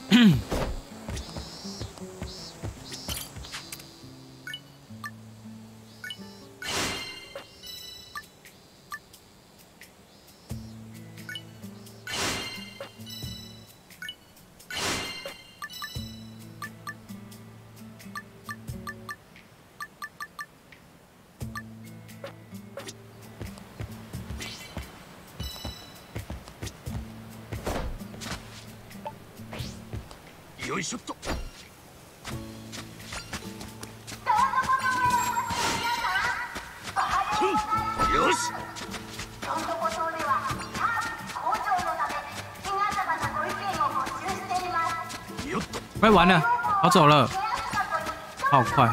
よいしょっと。よし。 快完了，跑走了，好快。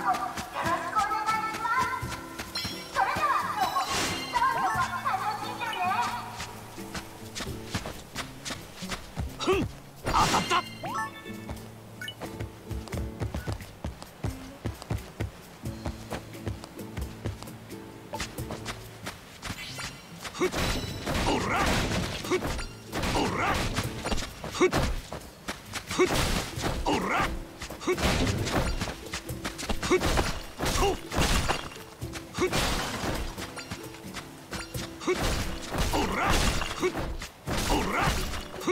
哼，当たった。ふっ、おら、ふっ、おら、ふっ、ふっ、おら、ふっ、ふっ、そう、ふっ、ふっ、おら、ふっ、おら、ふっ。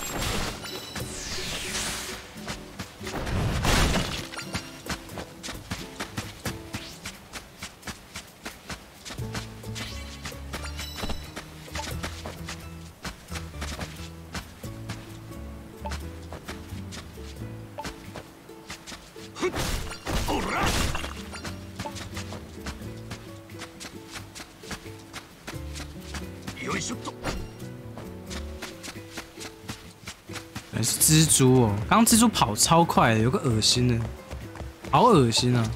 よいしょっと。 原来是蜘蛛哦！刚刚蜘蛛跑超快的，有个恶心的，好恶心啊！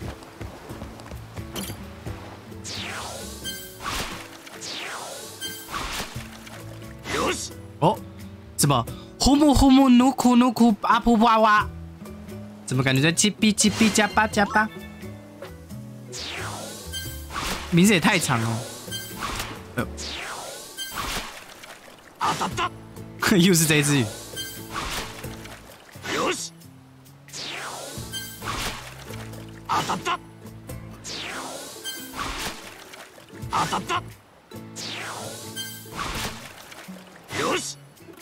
哦，怎么呼木呼木努库努库阿噗哇哇？怎么感觉在叽哔叽哔加巴加巴？名字也太长了。又是这一只鱼。 よし。当たった。当たった。よし。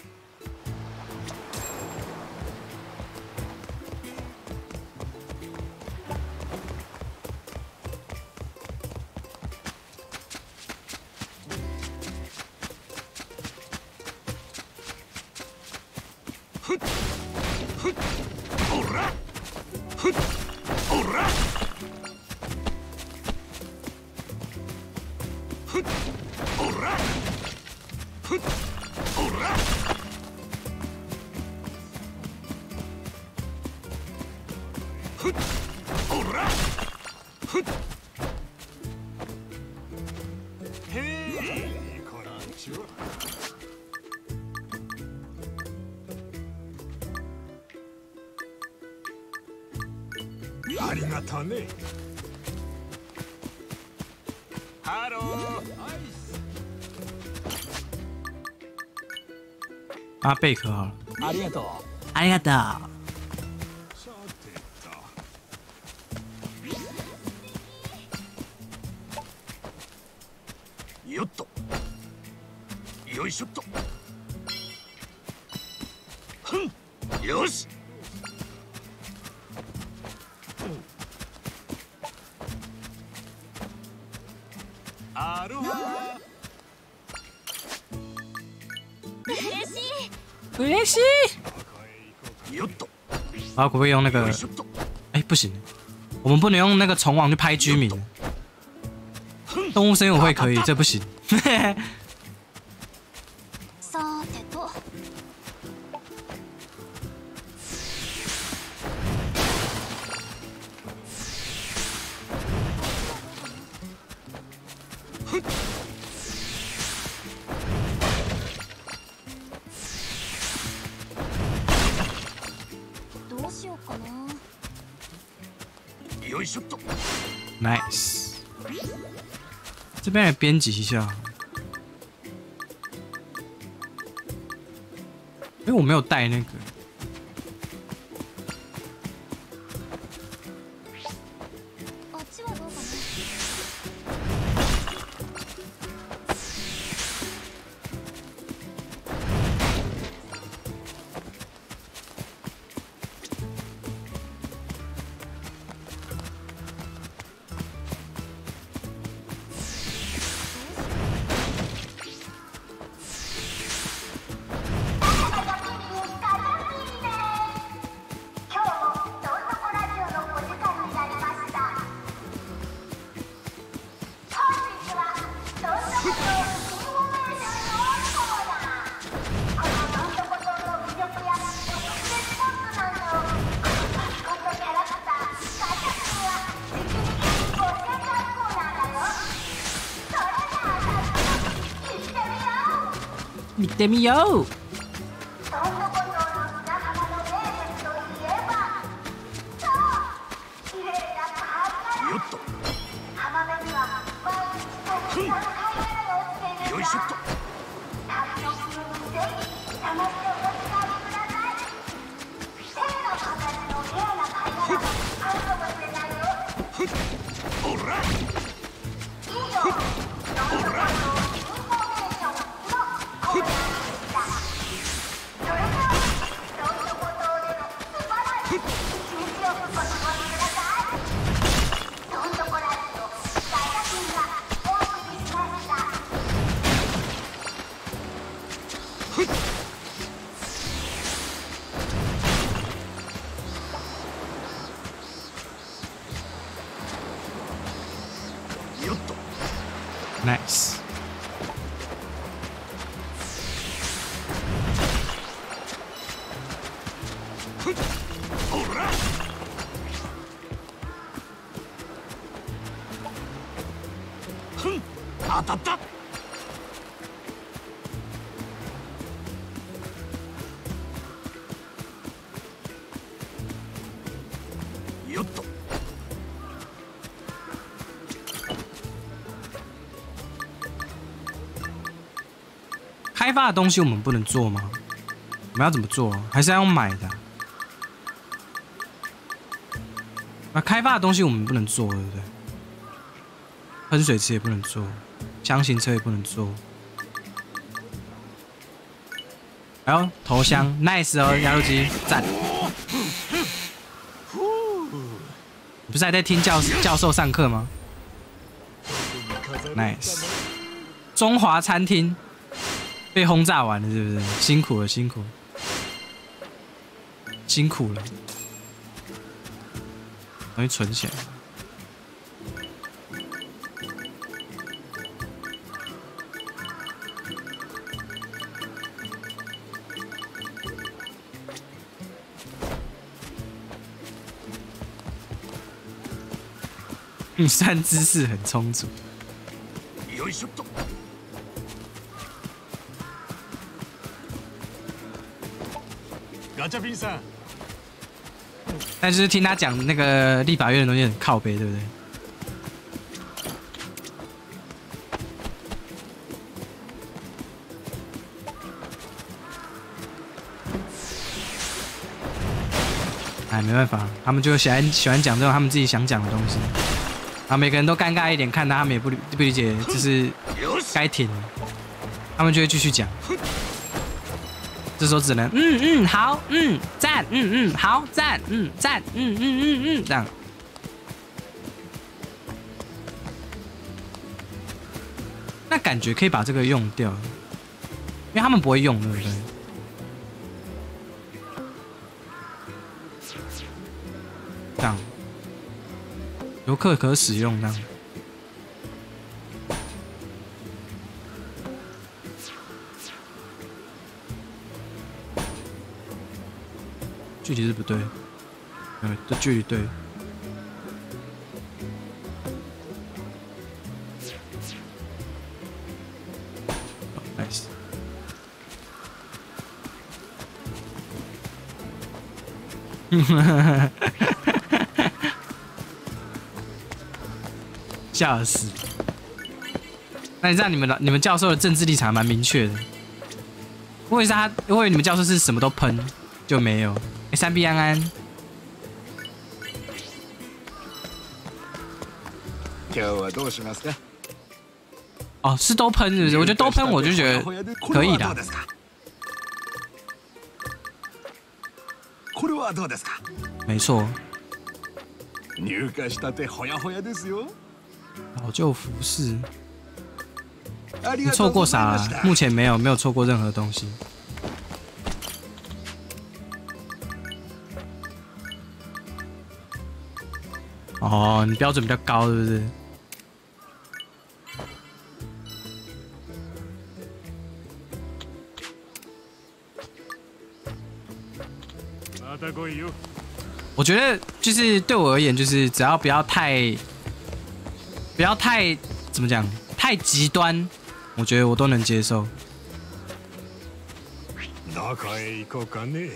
ふっ、ふっ、おら、ふっ、おら、ふっ、おら、ふっ、おら、ふっ、おら、ふっ。へえ、こらんちは。ありがとね。ハロー。 啊，贝壳好了。 ありがとう。 ありがとう。 さてと。よっと。よいしょっと。ふん。よし。あるわ。 嬉しい。 よっと。 啊，可不可以用那个？哎，不行，我们不能用那个虫网去拍居民。动物森友会可以，这不行。 さてと。どうしようかな。 よいしょっと。 Nice。这边来编辑一下。因为我没有带那个。 見てみよう。 よっと。ふん。よいしょっと。ふっ。おら。ふっ。おら。ふっ。よっと。 ナイス。 ふっ。おら。ふん。当たった。よっと。 开发的东西我们不能做吗？我们要怎么做？还是要用买的？那开发的东西我们不能做，对不对？喷水池也不能做，箱型车也不能做。哎呦，头香 ，nice 哦，压路机赞。你不是还在听教授上课吗 ？nice。中华餐厅被轰炸完了，是不是？辛苦了，辛苦了，辛苦了。容易存起来。算知识很充足。 よいしょっと。ガチャピンさん。 但是听他讲那个立法院的东西很靠北，对不对？哎，没办法，他们就喜欢讲这种他们自己想讲的东西，啊，每个人都尴尬一点，看他们也不理解，就是该停了，他们就会继续讲。这时候只能好赞好赞赞这样。那感觉可以把这个用掉，因为他们不会用，对不对？这样游客可使用这样。距离是不对，这距离对。nice。笑死！那你知道你们教授的政治立场蛮明确的。我以为你们教授是什么都喷，就没有。3B 安安。哦，是都喷是不是？我觉得都喷，我就觉得可以的。没错。老旧服饰。你错过啥了？目前没有错过任何东西。哦，你标准比较高，是不是？我觉得就是对我而言，就是只要不要太怎么讲，太极端，我觉得我都能接受。 中へ行こうかね。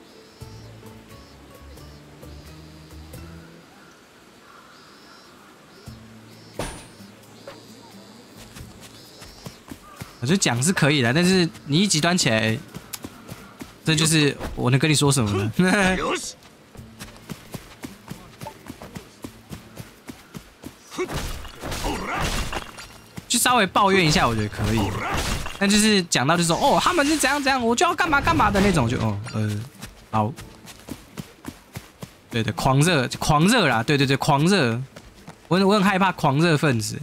我觉得讲是可以的，但是你一极端起来，这就是我能跟你说什么呢？就稍微抱怨一下，我觉得可以。但就是讲到就是说，哦，他们是怎样怎样，我就要干嘛干嘛的那种，就好。对对，狂热啦，对对对，狂热。我很害怕狂热分子。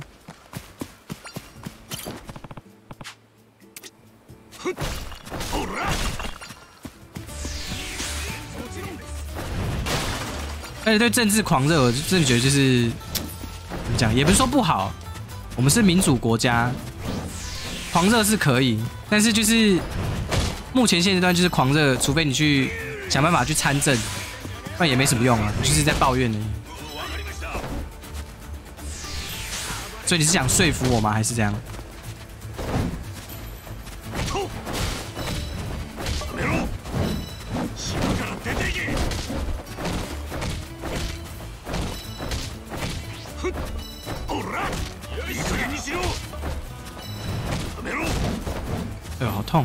而且对政治狂热，我真的觉得就是怎么讲，也不是说不好。我们是民主国家，狂热是可以，但是就是目前现阶段就是狂热，除非你去想办法去参政，不然也没什么用啊，就是在抱怨而已。所以你是想说服我吗？还是这样？哎呦，好痛！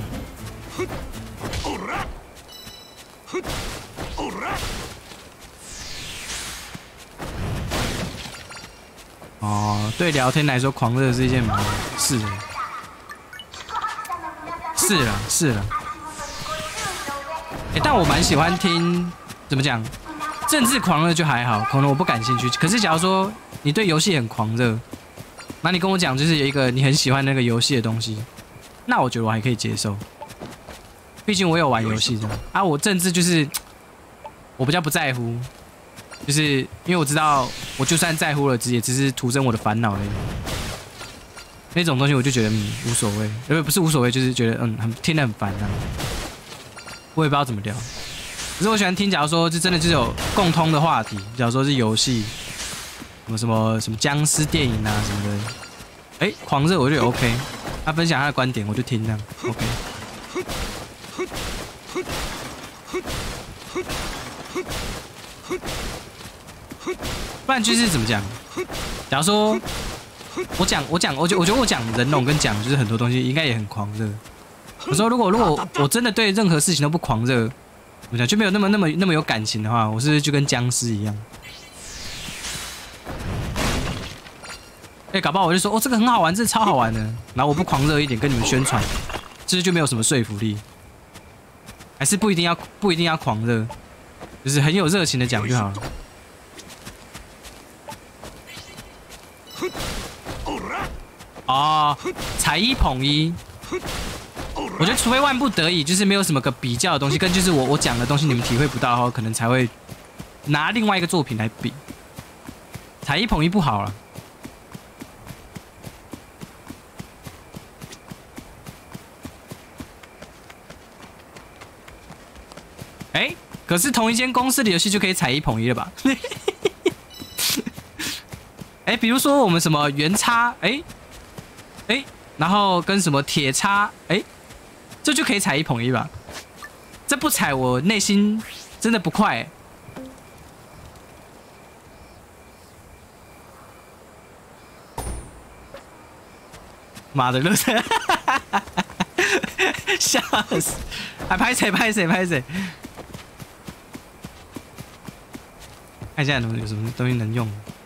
哦，对聊天来说，狂热是一件是的，是了。哎，但我蛮喜欢听，怎么讲？政治狂热就还好，可能我不感兴趣。可是假如说你对游戏很狂热，那你跟我讲就是有一个你很喜欢那个游戏的东西，那我觉得我还可以接受。毕竟我有玩游戏的啊，我政治就是我比较不在乎，就是因为我知道我就算在乎了，也只是徒增我的烦恼而已。那种东西我就觉得无所谓，不是无所谓，就是觉得听得很烦啊。我也不知道怎么聊，可是我喜欢听，假如说就真的就是有共通的话题，假如说是游戏，什么僵尸电影啊什么的，哎，狂热我就 OK， 他分享他的观点我就听这样 OK。不然就是怎么讲？假如说我觉得我讲人龙跟讲就是很多东西应该也很狂热。我说如果我真的对任何事情都不狂热，我讲就没有那么有感情的话，我是不是就跟僵尸一样？搞不好我就说这个很好玩，这超好玩的，然后我不狂热一点跟你们宣传，这就没有什么说服力。还是不一定要狂热，就是很有热情的讲就好了。哦，才一捧一，我觉得除非万不得已，就是没有什么个比较的东西，跟就是我讲的东西你们体会不到的话，可能才会拿另外一个作品来比。才一捧一不好了。哎，可是同一间公司的游戏就可以采一捧一了吧？哎，比如说我们什么原叉，然后跟什么铁叉，这就可以采一捧一吧？这不采我内心真的不快。妈的，乐色，笑死！拍谁？看一下有什么东西能用。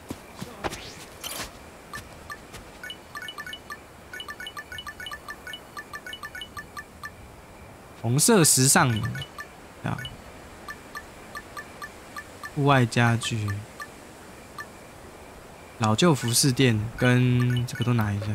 红色时尚啊，户外家具、老旧服饰店跟这个都拿一下。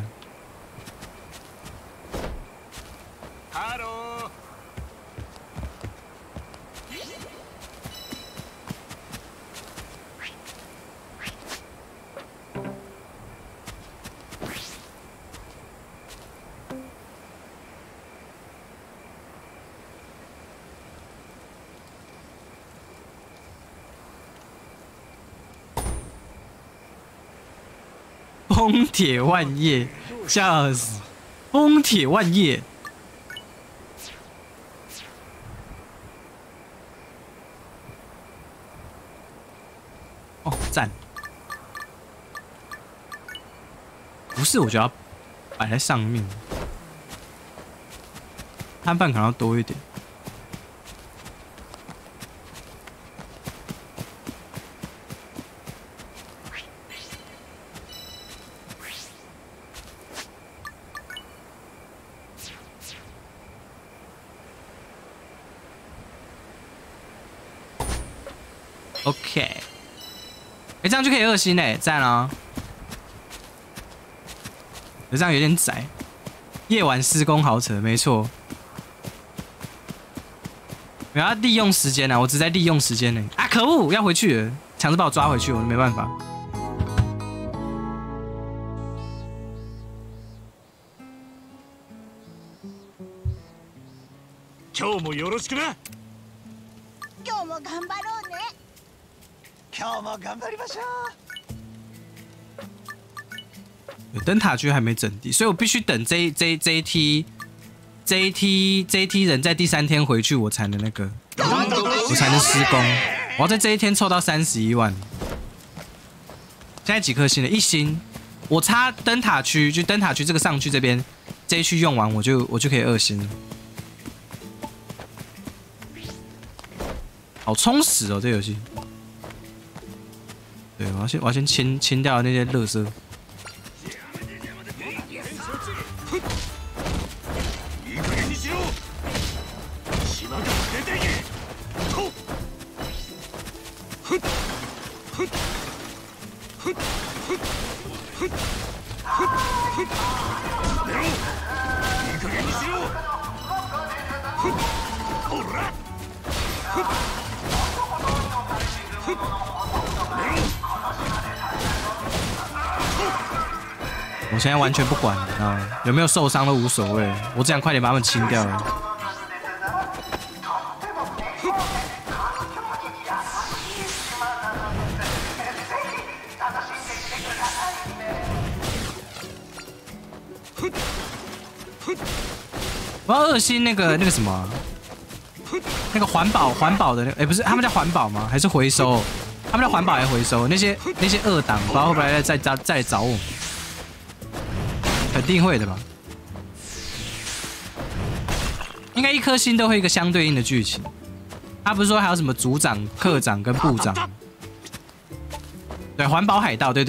风铁万叶，笑死！风铁万叶， 哦，赞！不是，我觉得要摆在上面，摊贩可能要多一点。OK， 哎，这样就可以2星嘞，赞啊！这样有点窄。夜晚施工好扯，没错。我要利用时间啊，我只在利用时间呢。啊，可恶，要回去了，强制把我抓回去，我没办法。 今日もよろしくな。 今日も頑張ろうね。今日も頑張りましょう。 灯塔区还没整地，所以我必须等这一梯人在第3天回去，我才能那个，我才能施工。我要在这一天凑到31万。现在几颗星了？1星。我插灯塔区，就灯塔区这个上去这边，这一区用完我就可以2星了。好充实哦，这游戏。对，我要先清掉那些垃圾。我现在完全不管啊，有没有受伤都无所谓，我只想快点把他们清掉了。我要2星那个什么，那个环保的那个，不是他们叫环保吗？还是回收？他们叫环保还是回收？那些2档，不知道会不会再来找我们？肯定会的吧？应该1颗星都会一个相对应的剧情。他不是说还有什么组长、课长跟部长？对，环保海盗，对。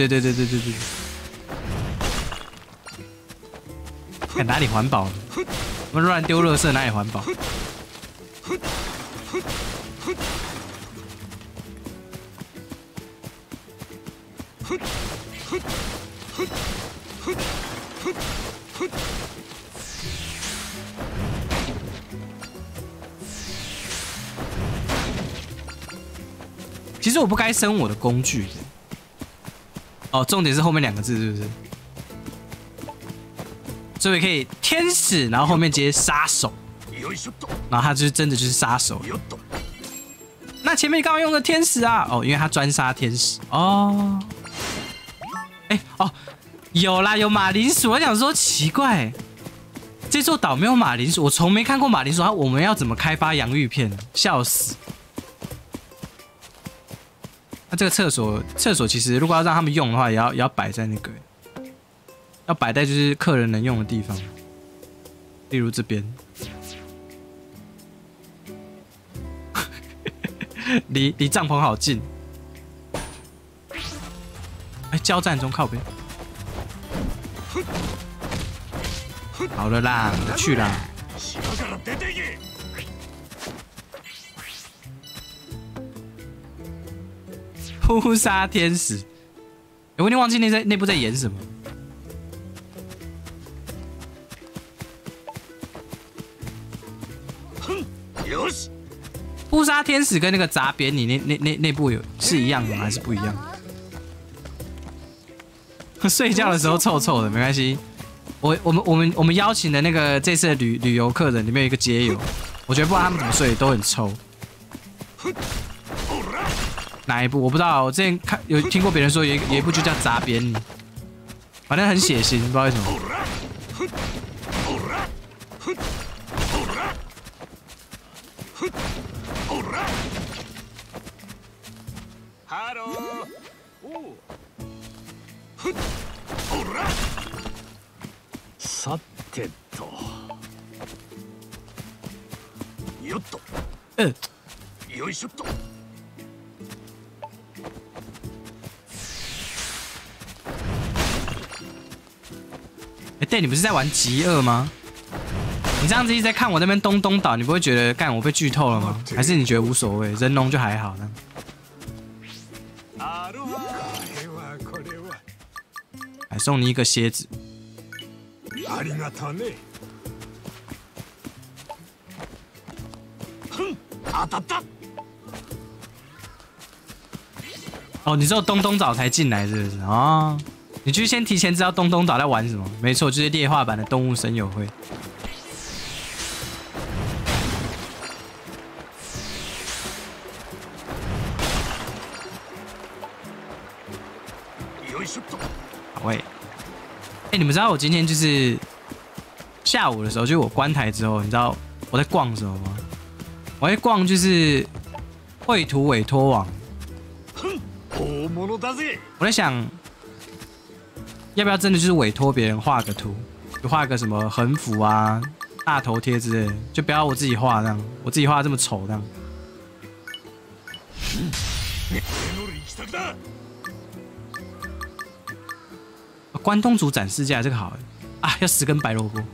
看哪里环保？我们乱丢垃圾哪里环保？其实我不该升我的工具。哦，重点是后面2个字是不是？所以可以天使，然后后面接杀手，然后他就是真的就是杀手。那前面你刚刚用的天使啊，哦，因为他专杀天使哦。哎哦，有啦，有马铃薯。我想说奇怪，这座岛没有马铃薯，我从没看过马铃薯。我们要怎么开发洋芋片？笑死！那这个厕所其实如果要让他们用的话，也要摆在那个。要摆在就是客人能用的地方，例如这边，离帐篷好近。哎，交战中靠边。好了啦，我去啦。扑杀天使，我有点忘记那部在演什么。扑杀天使跟那个砸扁你那部是一样的吗？还是不一样？睡觉的时候臭臭的，没关系。我们邀请的那个这次的旅游客人里面有一个街友，我觉得不管他们怎么睡都很臭。哪一部我不知道，我之前有听过别人说有一部就叫砸扁你，反正很血腥，不知道为什么。 ハロー。おう。ふっ。おら。さてと。よっと。よいしょっと。 对，你不是在玩极恶吗？你这样子一直在看我那边东东岛，你不会觉得干我被剧透了吗？还是你觉得无所谓，人龙就还好呢？还送你一个蝎子。 ありがとね。哼，当たった。 哦，你只有东东岛才进来是不是？哦。你就先提前知道东东岛在玩什么？没错，就是劣化版的动物森友会。好喂，你们知道我今天就是下午的时候，就是我关台之后，你知道我在逛什么吗？我在逛就是绘图委托网。我在想。要不要真的就是委托别人画个图，就画个什么横幅啊、大头贴之类的，就不要我自己画这样，我自己画这么丑这样。关东煮展示架这个好啊，要10根白萝卜。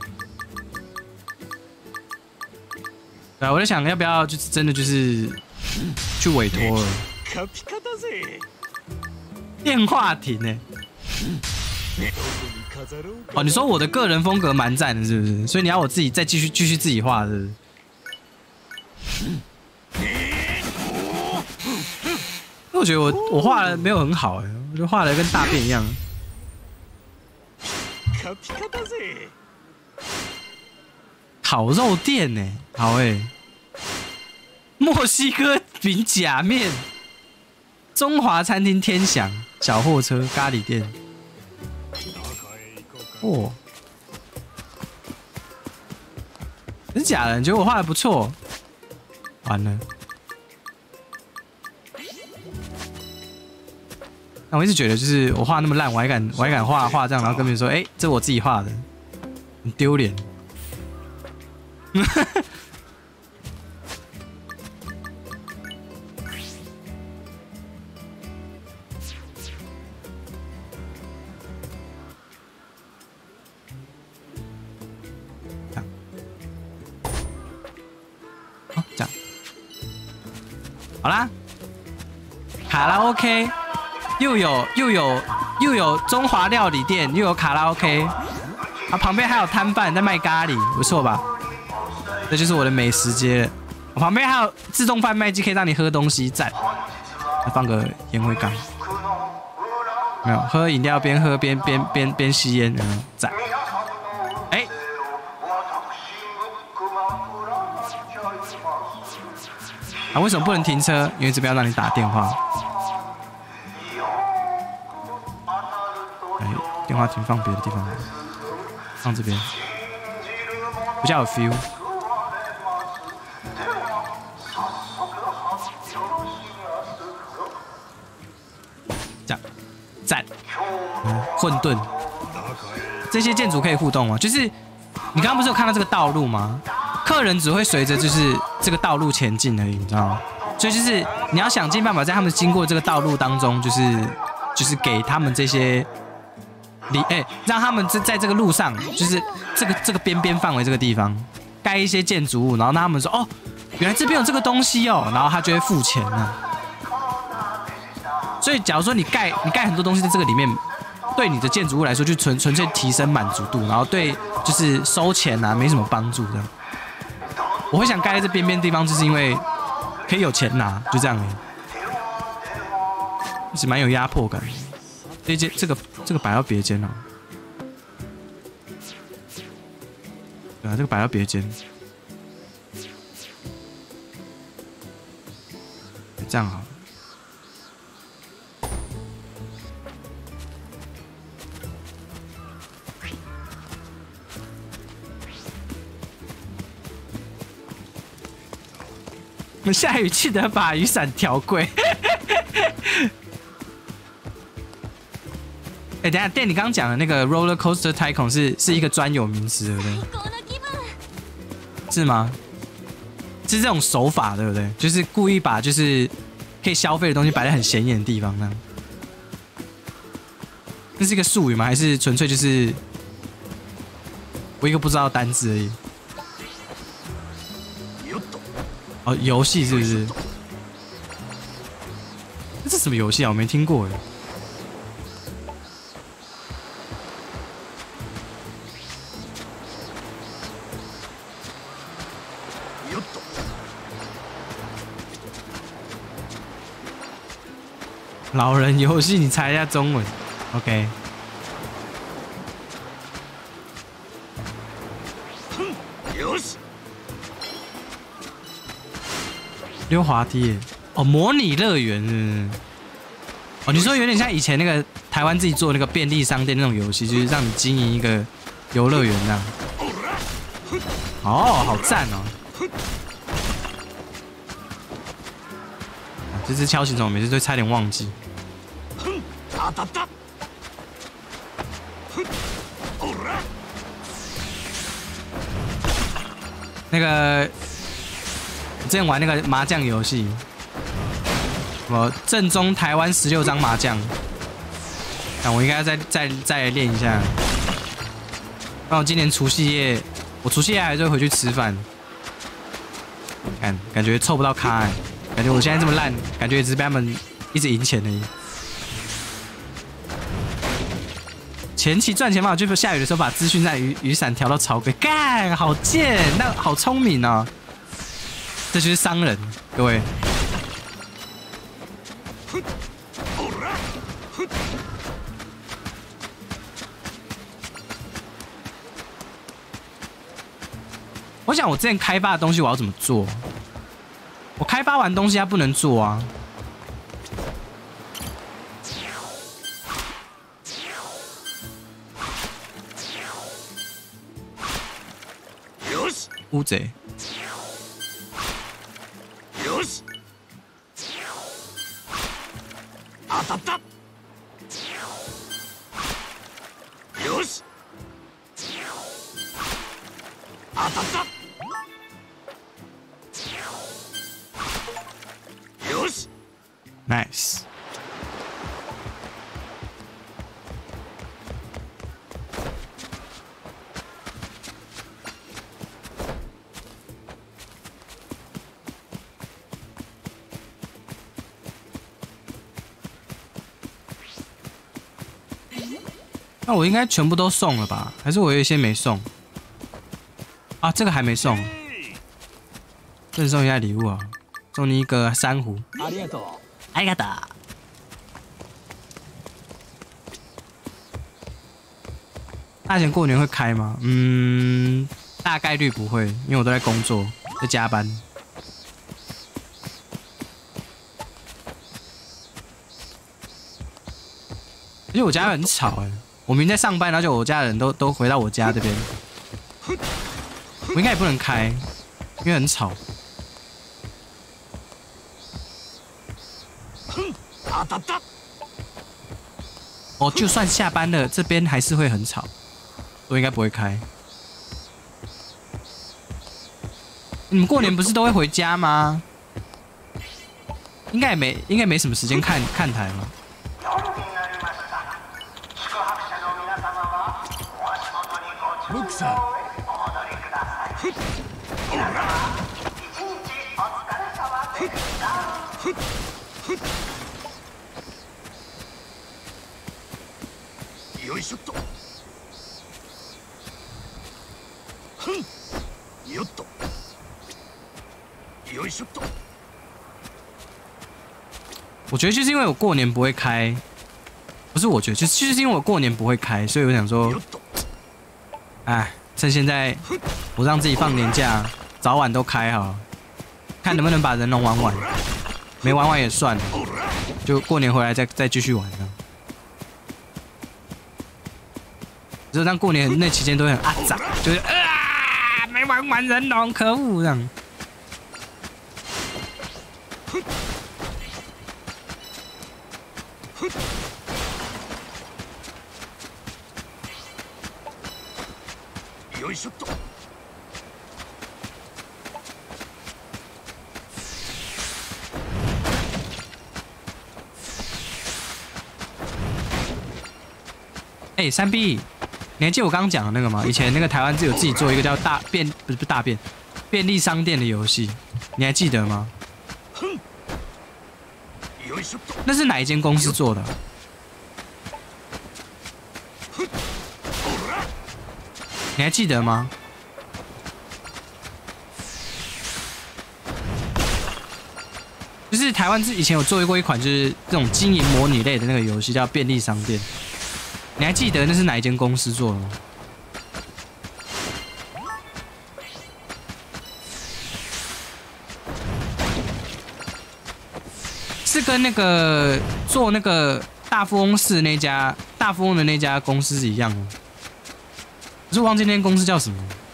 对啊，我在想要不要就是真的就是去委托了。电话亭欸。哦，你说我的个人风格蛮赞的，是不是？所以你要我自己再继续自己画，是不是？我觉得我画的没有很好哎，我觉得画的跟大便一样。烤肉店呢，好哎。墨西哥饼假面，中华餐厅天祥小货车咖喱店。哦，真假的？你觉得我画的不错？完了，那我一直觉得就是我画那么烂，我还敢画这样，然后跟别人说，哎，这我自己画的，很丢脸。这样，好啦，卡拉 OK， 又有中华料理店，又有卡拉 OK， 啊，旁边还有摊贩在卖咖喱，不错吧？这就是我的美食街。我旁边还有自动贩卖机，可以让你喝东西，赞。放个烟灰缸，没有喝饮料边喝边吸烟，赞。哎。啊，为什么不能停车？因为这边要让你打电话。哎，电话停放别的地方，放这边，比较有 feel。这样，赞。混沌，这些建筑可以互动吗？就是你刚刚不是有看到这个道路吗？客人只会随着就是这个道路前进而已，你知道吗？所以就是你要想尽办法在他们经过这个道路当中，就是给他们这些让他们在这个路上，就是这个边范围这个地方盖一些建筑物，然后让他们说哦，原来这边有这个东西哦，然后他就会付钱了。所以假如说你盖很多东西在这个里面，对你的建筑物来说就纯粹提升满足度，然后对就是收钱啊没什么帮助的。我会想盖在这边地方，就是因为可以有钱拿，就这样而已，是蛮有压迫感的。这个摆到别间了，对啊，这个摆到别间，这样好了。 下雨记得把雨伞调贵。哎、等一下，店你刚刚讲的那个 roller coaster tycoon 是一个专有名词，对不对？是吗？是这种手法，对不对？就是故意把就是可以消费的东西摆在很显眼的地方，那样。这是一个术语吗？还是纯粹就是我一个不知道的单字而已？哦，游戏是不是？这是什么游戏啊？我没听过哎。老人游戏，你猜一下中文 ，OK？ 溜滑梯耶，哦，模拟乐园是不是？哦，你说有点像以前那个台湾自己做那个便利商店那种游戏，就是让你经营一个游乐园那样。哦，好赞哦！这只锹形虫每次都差点忘记。那个，我之前玩那个麻将游戏，我正宗台湾16张麻将，但我应该再练一下。那我今年除夕夜，我除夕夜还是会回去吃饭。感觉凑不到咖欸，感觉我现在这么烂，感觉也只是被他们一直赢钱而已。前期赚钱方法就是下雨的时候把资讯站雨伞调到超贵，干好贱，那好聪明哦！这就是商人，各位。我想我之前开发的东西我要怎么做？我开发完东西它不能做啊。乌贼。よし。当たった。よし。当たった。よし。Nice。那我应该全部都送了吧？还是我有一些没送？啊，这个还没送。赠送一下礼物啊，送你一个珊瑚。ありがとう。ありがとう。大贤过年会开吗？大概率不会，因为我都在工作，在加班。而且我家很吵哎。我明天在上班，然后就我家的人都回到我家这边，我应该也不能开，因为很吵。哦，就算下班了，这边还是会很吵，我应该不会开。你们过年不是都会回家吗？应该没什么时间看台吗？ ブックさん。よいしょっと。よっと。よいしょっと。 我觉得就是因为我过年不会开，不是我觉得，就是因为我过年不会开，所以我想说。哎，趁现在我让自己放年假，早晚都开好了，看能不能把人龙玩完，没玩完也算了，就过年回来再继续玩呢。只有让过年那期间都会很阿杂，就是没玩完人龙，可恶这样。 よいしょっと。 哎，3B，你还记得我刚刚讲的那个吗？以前那个台湾有自己做一个叫不是大便利商店的游戏，你还记得吗？那是哪一间公司做的？你还记得吗？就是台湾以前有做过一款，就是这种经营模拟类的那个游戏，叫便利商店。你还记得那是哪一间公司做的吗？是跟那个做那个大富翁4那家大富翁的那家公司是一样的，可是我忘记那间公司叫什么。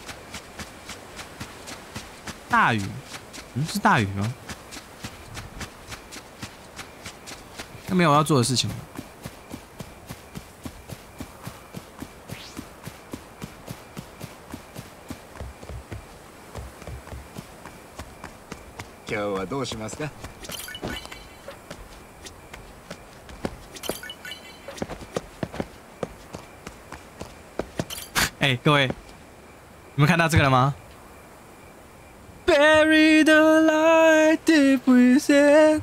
大宇，是大宇吗？那没有我要做的事情了。 今日はどうしますか？ 哎，各位，你们看到这个了吗 ？Bury the light deep within.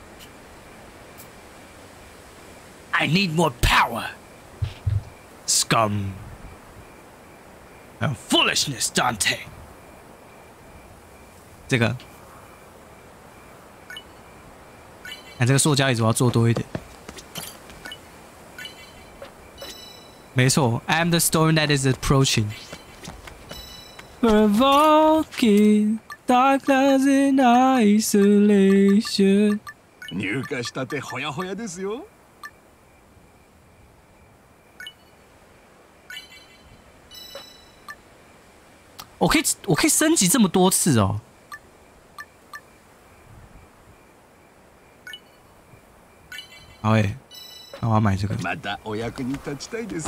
I need more power. Scum and foolishness, Dante. 这个。看这个塑胶椅子，我要做多一点。没错 ，I am the storm that is approaching. Provoking darkness in isolation. 入荷したてほやほやですよ。 我可以升级这么多次哦。好诶，那我要买这个。 またお役に立ちたいです。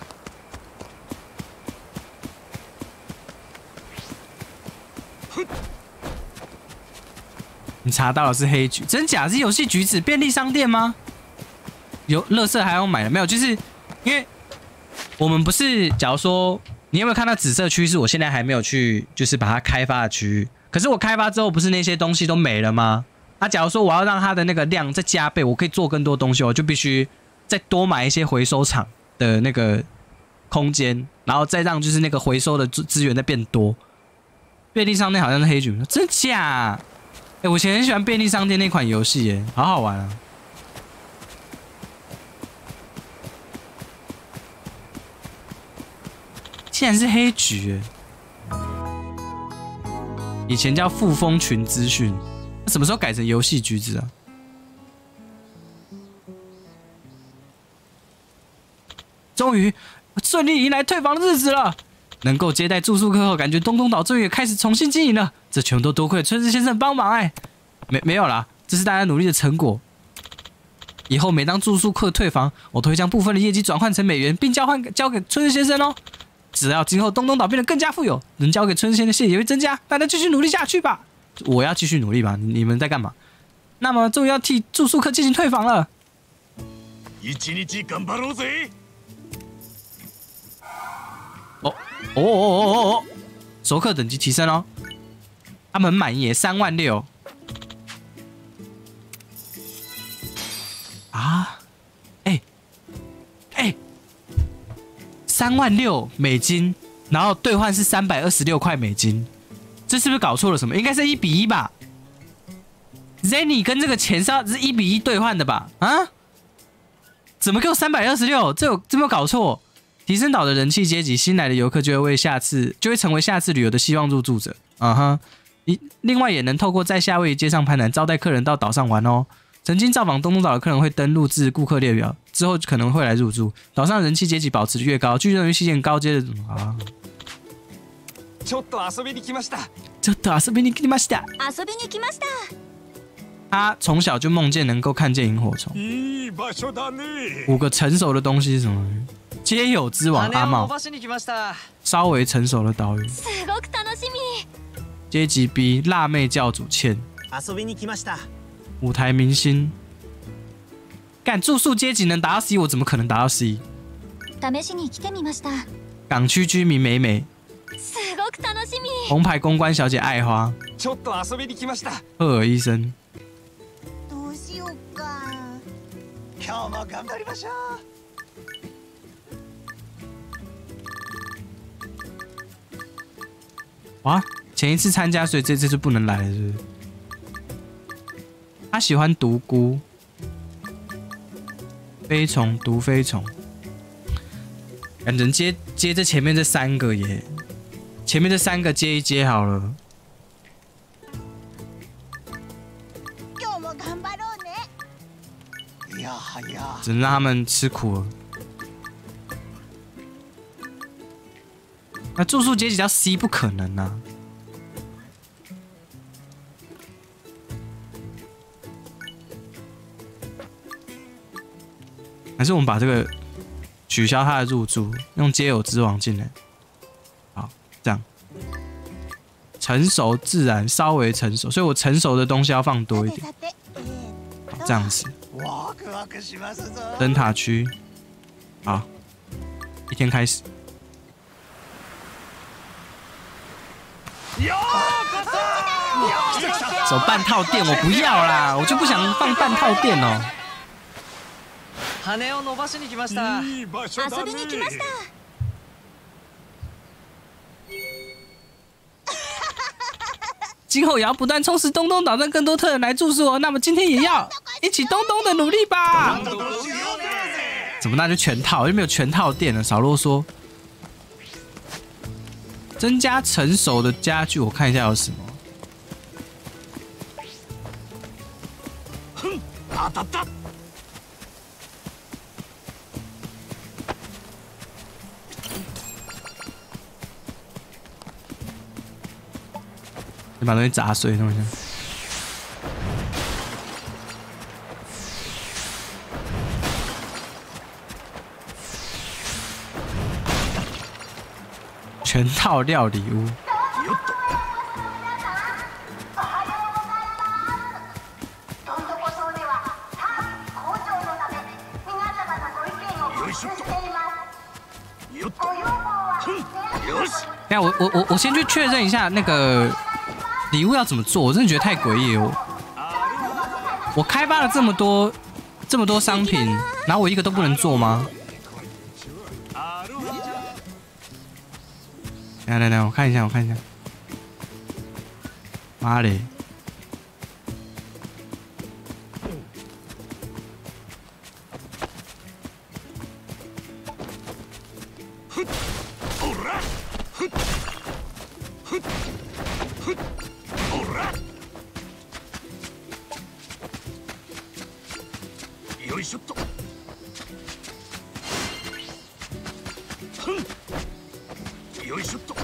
你查到的是黑橘，真假？是游戏橘子便利商店吗？有垃圾还要买的没有？就是因为我们不是，假如说你有没有看到紫色区是我现在还没有去，就是把它开发的区域。可是我开发之后，不是那些东西都没了吗？假如说我要让它的那个量再加倍，我可以做更多东西，我就必须再多买一些回收厂的那个空间，然后再让就是那个回收的资源再变多。便利商店好像是黑橘，真假？我以前很喜欢便利商店那款游戏，耶，好好玩啊！竟然是黑橘，以前叫富丰群资讯。什么时候改成游戏橘子啊？终于顺利迎来退房的日子了。能够接待住宿客后，感觉东东岛终于开始重新经营了。这全都多亏春日先生帮忙哎。没有啦，这是大家努力的成果。以后每当住宿客退房，我都会将部分的业绩转换成美元，并交给春日先生哦。只要今后东东岛变得更加富有，能交给春日先生的谢也会增加。大家继续努力下去吧。我要继续努力吧，你们在干嘛？那么终于要替住宿客进行退房了。 一日頑張ろうぜ。 熟客等级提升哦，他们很满意，36000啊，36000美金，然后兑换是326块美金。这是不是搞错了什么？应该是1:1吧 ？Zenny 跟这个钱是1:1兑换的吧？啊？怎么给我326？这没有搞错？提升岛的人气阶级，新来的游客就会成为下次旅游的希望入住者。另外也能透过在夏威夷街上攀谈，招待客人到岛上玩哦。曾经造访东东岛的客人会登录至顾客列表，之后可能会来入住。岛上人气阶级保持越高，据认为吸引高阶的ちょっと遊びに来ました。 遊びに来ました。 他从小就梦见能够看见萤火虫。 いい場所だね。 5个成熟的东西是什么？ 皆有之王阿茂，稍微成熟的岛屿。阶级 B 辣妹教主茜，舞台明星。干住宿阶级能达到 C， 我怎么可能达到 C？ 港区居民美美，红牌公关小姐爱花，赫尔医生。 どうしようか。今日も頑張りましょう。 哇，前一次参加，所以这次就不能来了，是不是？他喜欢独孤、飞虫、毒飞虫，感觉接这前面这3个耶，前面这3个接一接好了。只能让他们吃苦了。那住宿阶级叫 C 不可能啊！还是我们把这个取消他的入住，用皆有之王进来。好，这样成熟自然稍微成熟，所以我成熟的东西要放多一点。好，这样子。灯塔区，好，一天开始。走半套店，我不要啦，我就不想放半套店哦。今后也要不断充实东东岛，让更多特人来住宿哦。那么今天也要一起东东的努力吧。怎么那就全套，又没有全套店了，少啰嗦。增加成熟的家具，我看一下有什么。你把东西砸碎，弄一下。全套料理屋。等下我先去确认一下那个礼物要怎么做，我真的觉得太诡异了。我开发了这么多商品，然后我一个都不能做吗？来，我看一下。妈嘞！ よいしょっと。よいしょっと。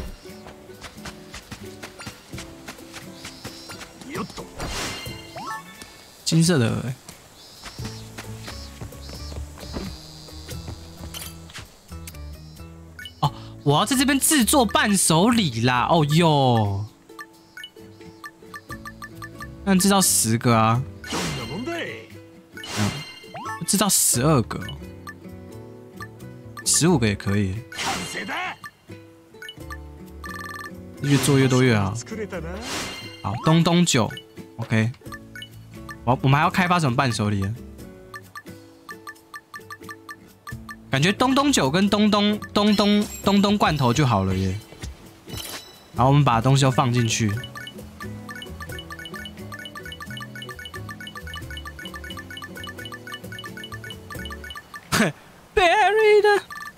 よっと。 金色的鹅。哦，我要在这边制作伴手礼啦！哦哟，那制造10个啊。制造12个，15个也可以。越做越多越好。好，东酒 ，OK。我们还要开发什么伴手礼？感觉东酒跟东东罐头就好了耶。然后我们把东西都放进去。Buried。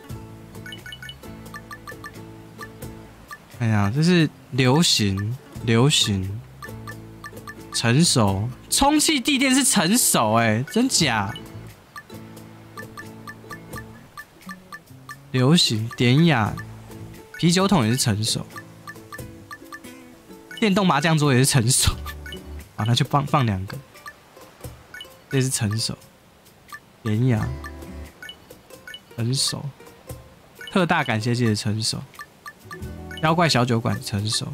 哎呀，这是流行，成熟，充气地垫是成熟，哎，真假？流行，典雅，啤酒桶也是成熟，电动麻将桌也是成熟。好，那就放2个，这是成熟，典雅。成熟， 特大感谢祭的成熟，妖怪小酒馆成熟，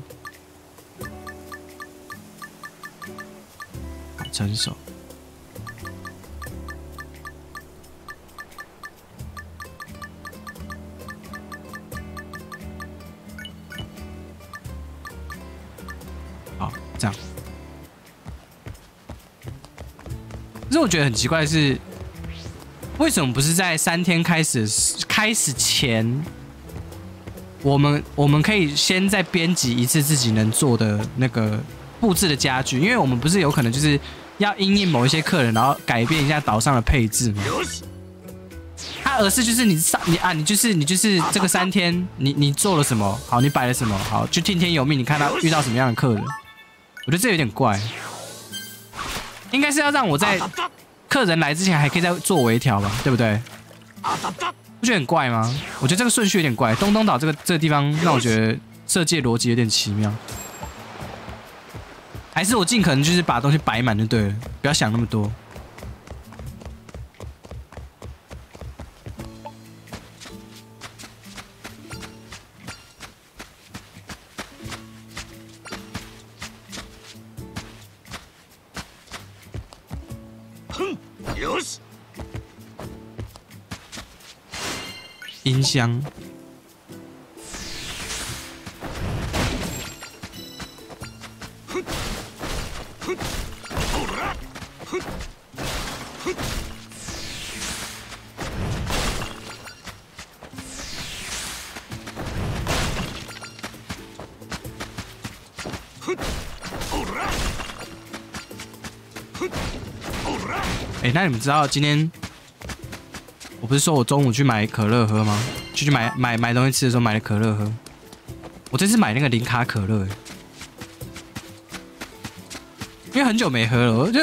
好成熟。好，这样。可是我觉得很奇怪的是，为什么不是在3天开始前，我们可以先再编辑一次自己能做的那个布置的家具？因为我们不是有可能就是要因应某一些客人，然后改变一下岛上的配置吗？而是就是你就是这个3天你做了什么好，你摆了什么好，就听天由命，你看到遇到什么样的客人，我觉得这有点怪。应该是要让我在客人来之前还可以再做微调吧，对不对？不觉得很怪吗？我觉得这个顺序有点怪。东东岛这个地方让我觉得设计的逻辑有点奇妙。还是我尽可能就是把东西摆满就对了，不要想那么多。音箱，那你们知道今天我不是说我中午去买可乐喝吗？去买东西吃的时候买了可乐喝。我这次买那个零卡可乐，因为很久没喝了，我就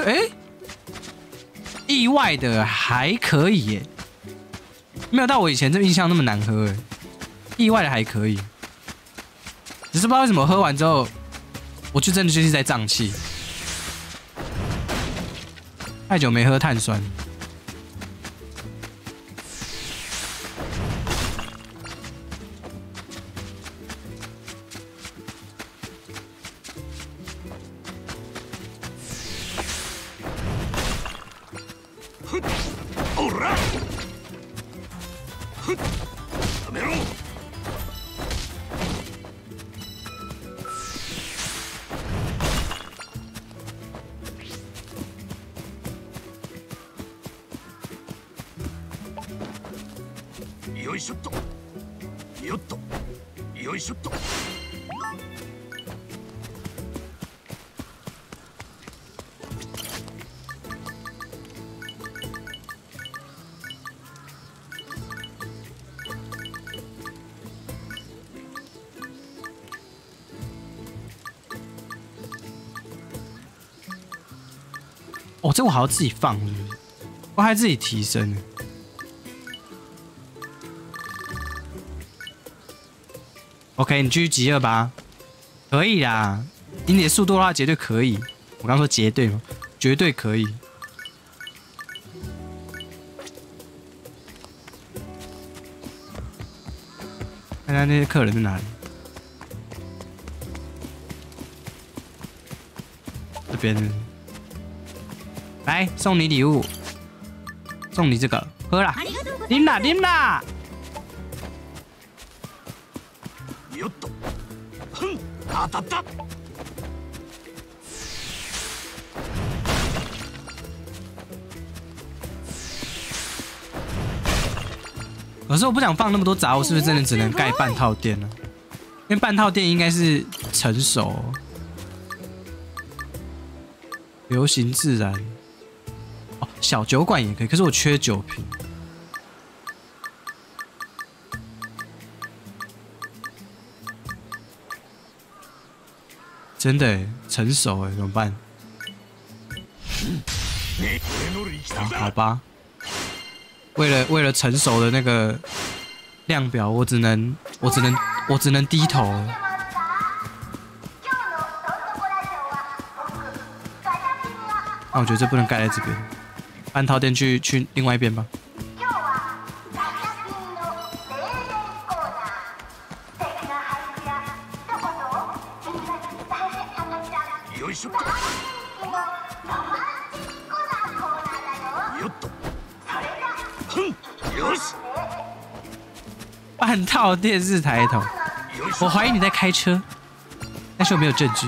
意外的还可以耶，没有到我以前这印象那么难喝耶，意外的还可以。只是不知道为什么喝完之后，我就真的就是在胀气。太久没喝碳酸。 よいしょっとよっとよいしょっと哦，这我还要自己放是不是？我还自己提升。OK， 你继续集2吧，可以啦。以你的速度的话，绝对可以。我刚说绝对吗？绝对可以。看看那些客人在哪里？这边。来，送你礼物，送你这个，喝啦，啉啦，啉啦。 よっと、当たった。 可是我不想放那么多杂物，是不是真的只能盖半套店呢？因为半套店应该是成熟，流行自然。哦，小酒馆也可以，可是我缺酒瓶。真的耶成熟哎，怎么办？好吧，为了成熟的那个量表，我只能低头了。那我觉得这不能盖在这边，半套店去另外一边吧。 半套电视抬头，我怀疑你在开车，但是我没有证据。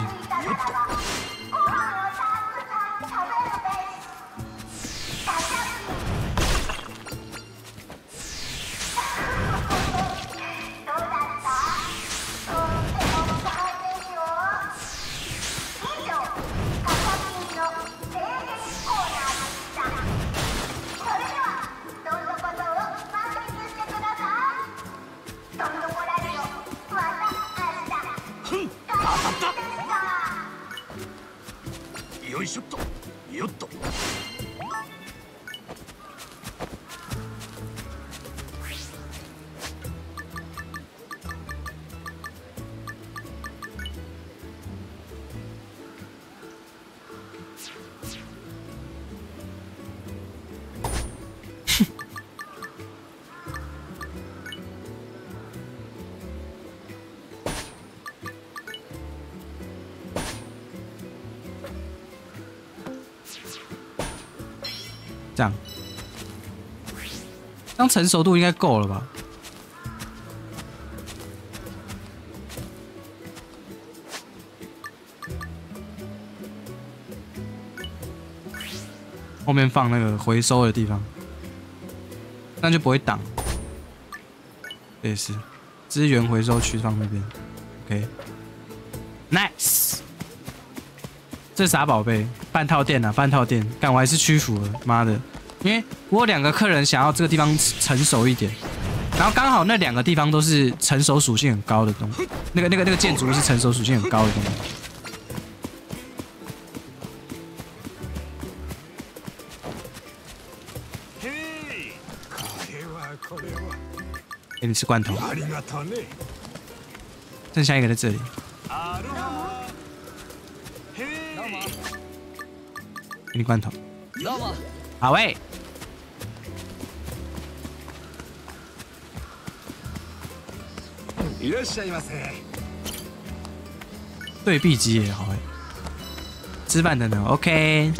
よいしょっとよっと这样，这样成熟度应该够了吧？后面放那个回收的地方，那就不会挡。这也是资源回收区放那边 ，OK，nice。这啥宝贝？半套店啊，半套店，干我还是屈服了，妈的！因为我有2个客人想要这个地方成熟一点，然后刚好那2个地方都是成熟属性很高的东西，那个建筑是成熟属性很高的东西。给你吃罐头，剩下一个在这里。给你罐头。好喂。 いらっしゃいませ。 对臂机也好哎。吃饭的呢 ？OK。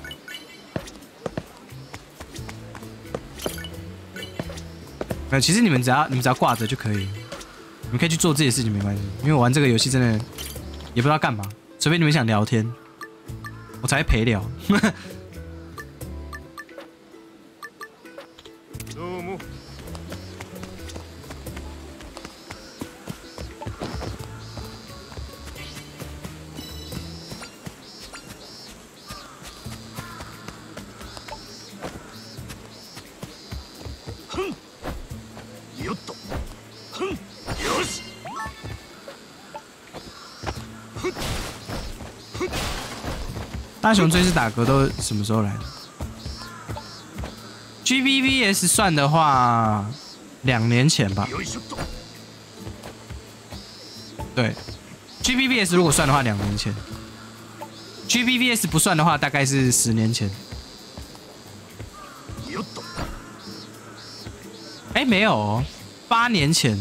没有，其实你们只要挂着就可以，你们可以去做自己的事情没关系。因为我玩这个游戏真的也不知道干嘛，除非你们想聊天，我才会陪聊。大雄这次打嗝都什么时候来的 ？GBVS 算的话，2年前吧。对 ，GBVS 如果算的话，2年前。GBVS 不算的话，大概是10年前。哎，没有哦，8年前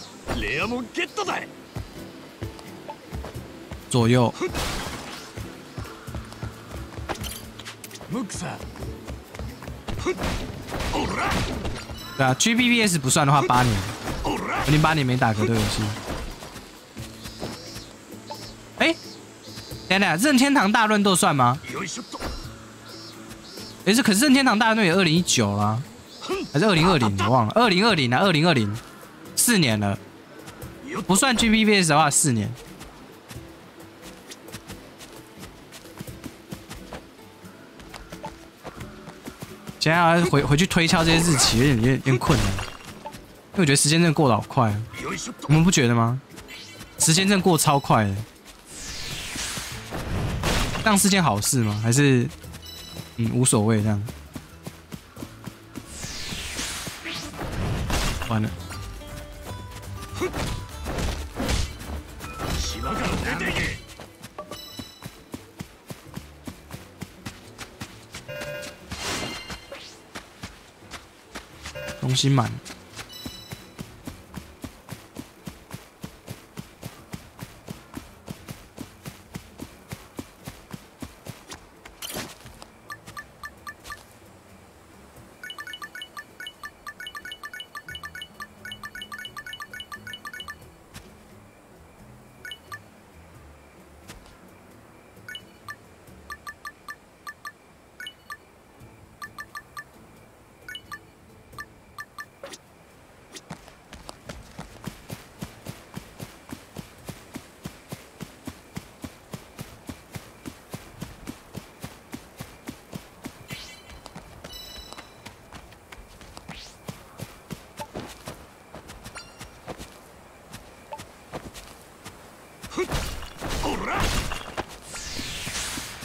左右。对啊 ，GBVS 不算的话，8年。我已经8年没打过这个游戏。哎，等等，任天堂大乱斗算吗？哎，可是任天堂大乱斗也2019啦，还是2020？我忘了，2020啊，2020，4年了。不算 GBVS 的话，4年。现在要回去推敲这些日期，有点困难，因为我觉得时间真的过得好快啊，你们不觉得吗？时间真的过超快的，这样是件好事吗？还是无所谓这样？完了。东西满。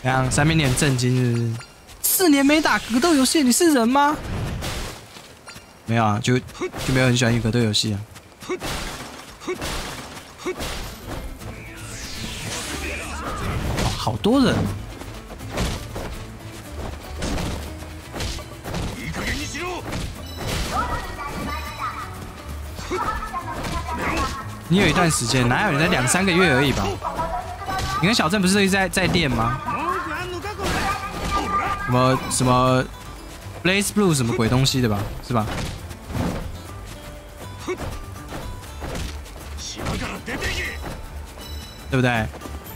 怎样？三边你很震惊是不是？4年没打格斗游戏，你是人吗？没有啊，就没有很喜欢格斗游戏啊。哦，好多人。你有一段时间，哪有人在2、3个月而已吧？你跟小郑不是一直在练吗？什么 Blaze Blue 什么鬼东西的吧？是吧？对不对？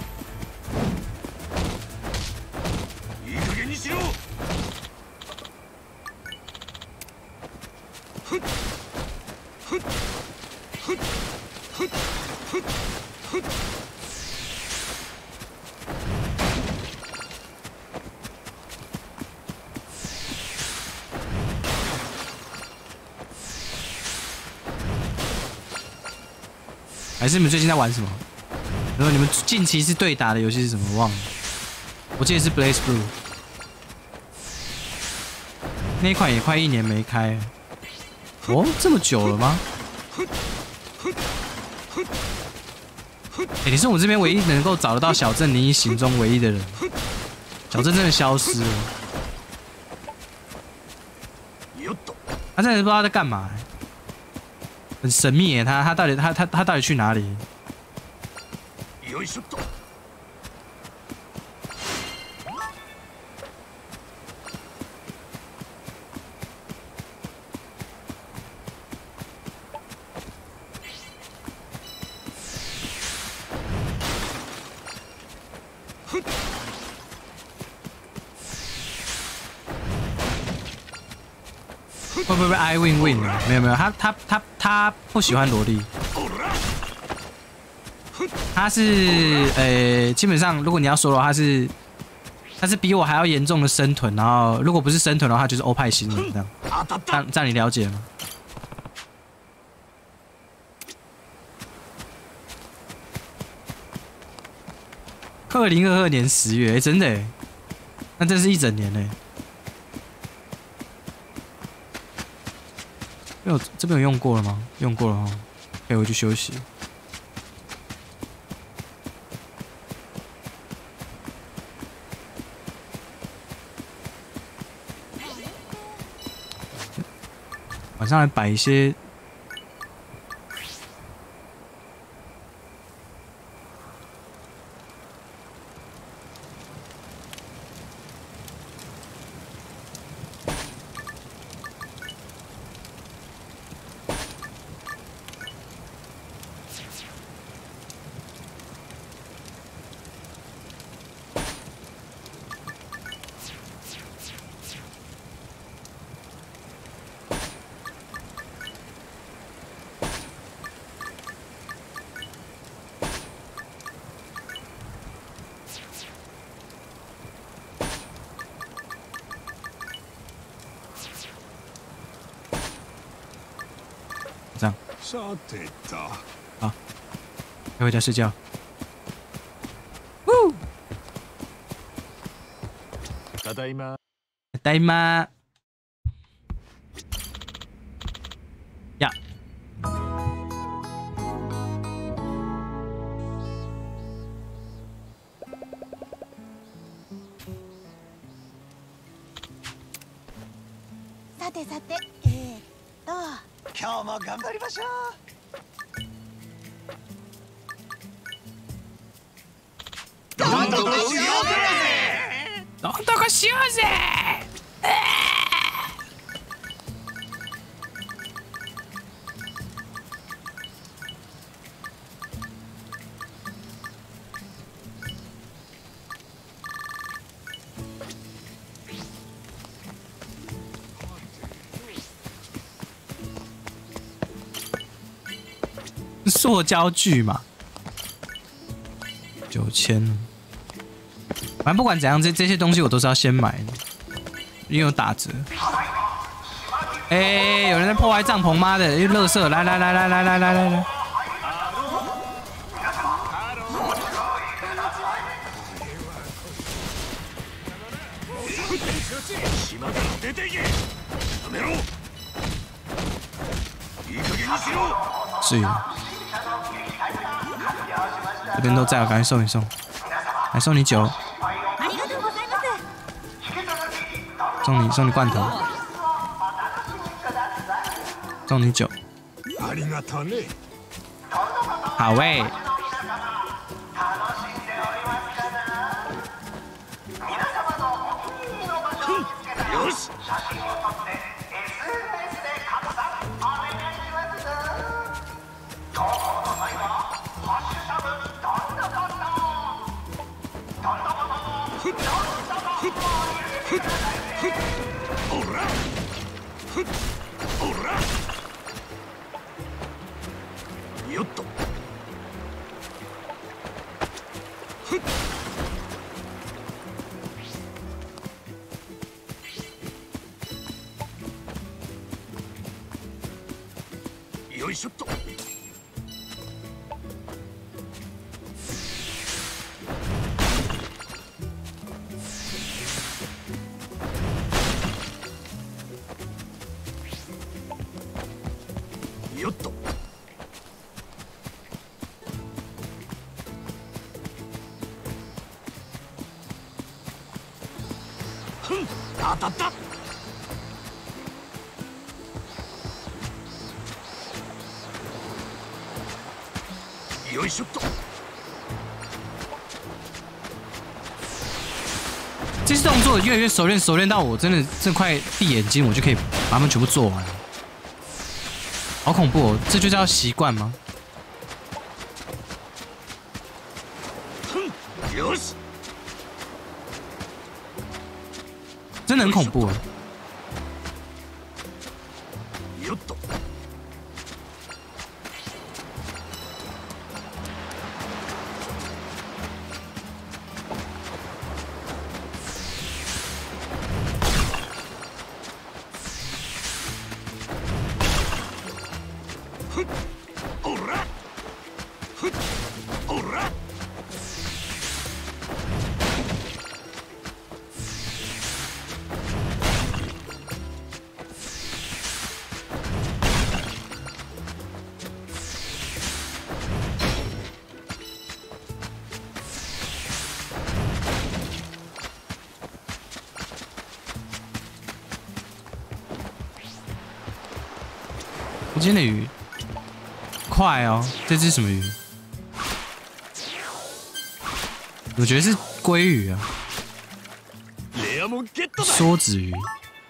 还是你们最近在玩什么？然后你们近期是对打的游戏是什么？我忘了，我记得是 Blaze Blue， 那一款也快1年没开了。哦，这么久了吗？你是我这边唯一能够找得到小郑你行踪唯一的人。小郑真的消失了，他真的不知道他在干嘛。很神秘耶，他到底去哪里？会不会 I win 啊？没有，他不喜欢萝莉。他是基本上如果你要说的话，他是比我还要严重的生臀，然后如果不是生臀的话，就是欧派新人这样。这样你了解吗？2022年10月，真的耶，那真是一整年嘞。这边有用过了吗？用过了哈，可以回去休息。晚上来摆一些。这样。好，要回家睡觉。 ただいま。 ただいま。呀。 さてさて、今日も頑張りましょう。 どんどこしようぜ！ どんどこしようぜ！塑胶具嘛，9000。反正不管怎样，这些东西我都是要先买的，因为有打折。有人在破坏帐篷，妈的，又垃圾！来！ 出ていけ。やめろ。いい加減にしろ。 至于这边都在，我赶快送一送，来送你酒，送你罐头，送你酒， ありがとね。 好喂。 よし。おら。おら。よっと。よいしょっと。よっと。当たった。よいしょっと。 这次动作越来越熟练，熟练到我真的快闭眼睛，我就可以把它们全部做完了。好恐怖哦！这就叫习惯吗？ よし。 真的很恐怖。 よっと。おら。おら。 今天的鱼快哦，这只什么鱼？我觉得是鲑鱼啊， レアもんゲットだ。 梭子鱼。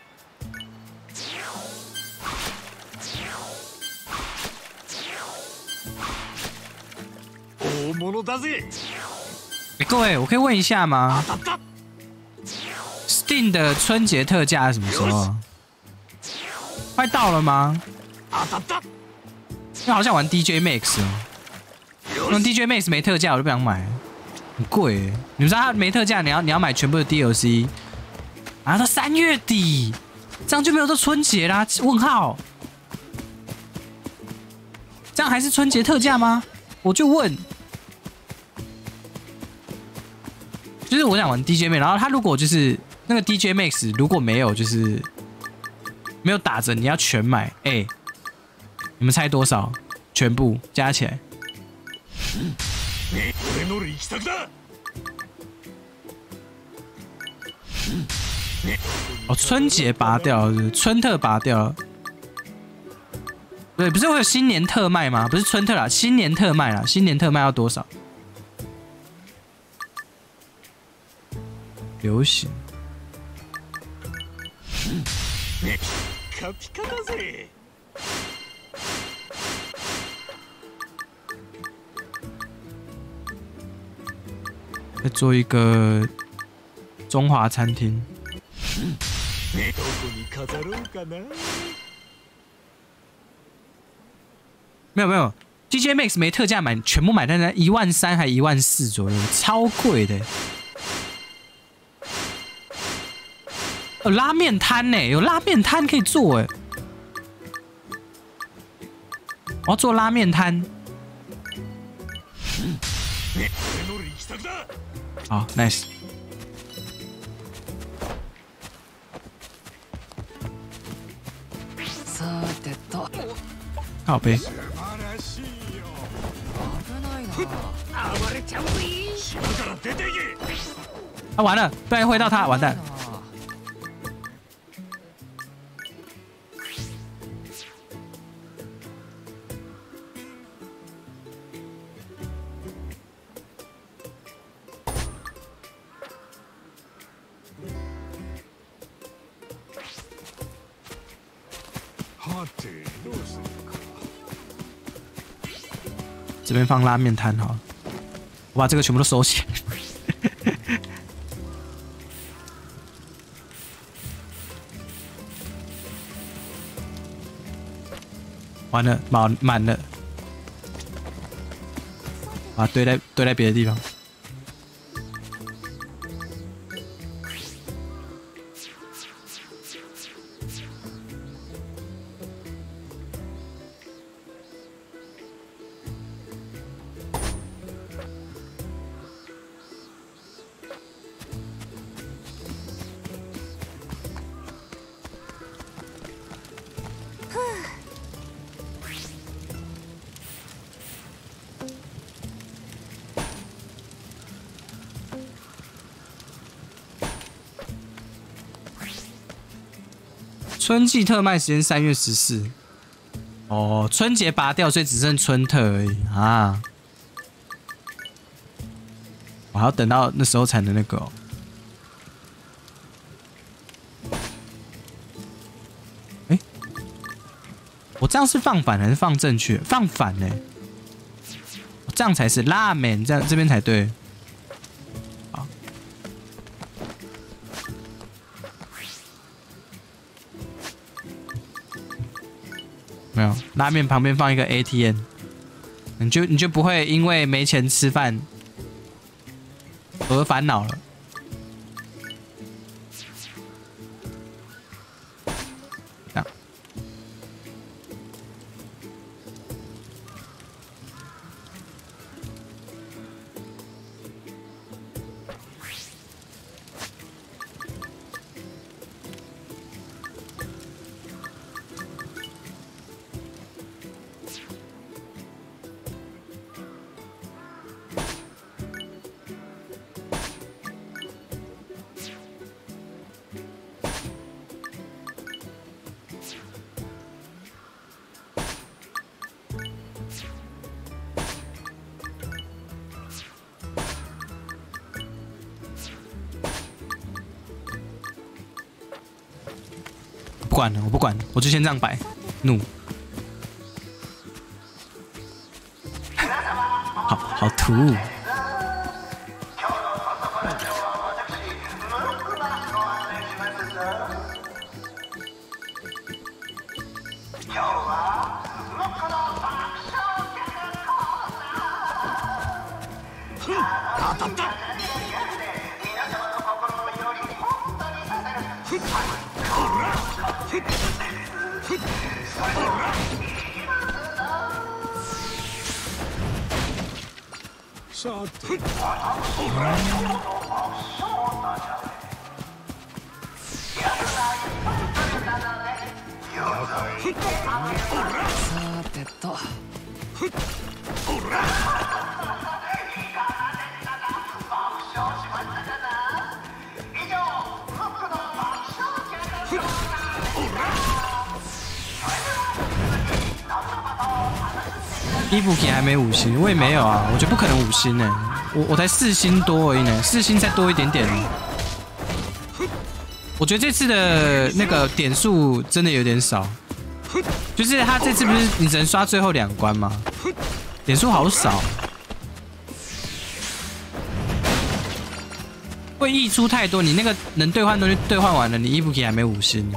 大物だぜ。 各位，我可以问一下吗当たった。 ？Steam 的春节特价什么时候？快到了吗？ 当たった。 因为好想玩 DJ Max 哦， よ用し。 DJ Max 没特价我就不想买，很贵耶。你们知道它没特价，你要买全部的 DLC，然后到3月底，这样就没有到春节啦？问号，这样还是春节特价吗？我就问，就是我想玩 DJ Max，然后它如果就是那个 DJ Max 如果没有就是没有打折，你要全买，哎。你们猜多少？全部加起来。 俺の力作だ。 哦，春节拔掉了是不是，春特拔掉了。对，不是会有新年特卖吗？不是春特啦，新年特卖啦。新年特卖要多少？流行。 ピカピカだぜ。 再做一个中华餐厅。 どこに飾ろうかな。 没有 ，DJ Max 没特价买，全部买在那13000还14000左右，超贵的。有拉面摊呢，有拉面摊可以做哎。我要做拉面摊。好 ，nice。 靠背。啊，完了，不然会到他，完蛋。这边放拉面摊好了，我把这个全部都收起来。完了，满了，啊，堆在别的地方。春季特卖时间3月14。哦，春节拔掉，所以只剩春特而已啊！我还要等到那时候才能那个哦。哎，我这样是放反还是放正确？放反呢、欸？这样才是拉面，这样这边才对。好。没有，拉面旁边放一个 ATM， 你就不会因为没钱吃饭而烦恼了。这样。不管了，我不管，我就先这样摆，怒。好突兀。 さて。 伊布奇还没5星，我也没有啊，我觉得不可能5星呢、我才4星多而已呢，4星再多一点点。我觉得这次的那个点数真的有点少，就是他这次不是你只能刷最后2关吗？点数好少，会溢出太多，你那个能兑换东西兑换完了，你伊布奇还没5星。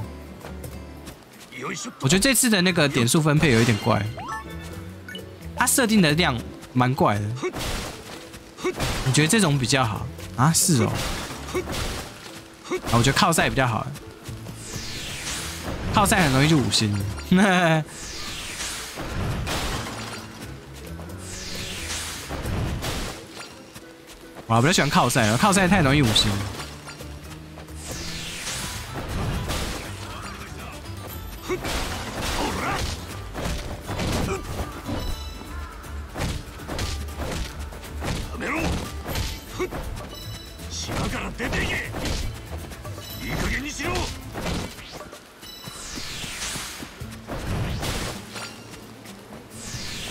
我觉得这次的那个点数分配有一点怪。它设定的量蛮怪的，你觉得这种比较好啊？是哦，啊，我觉得靠赛比较好，靠赛很容易就5星了。我比较喜欢靠赛了，靠赛太容易5星了。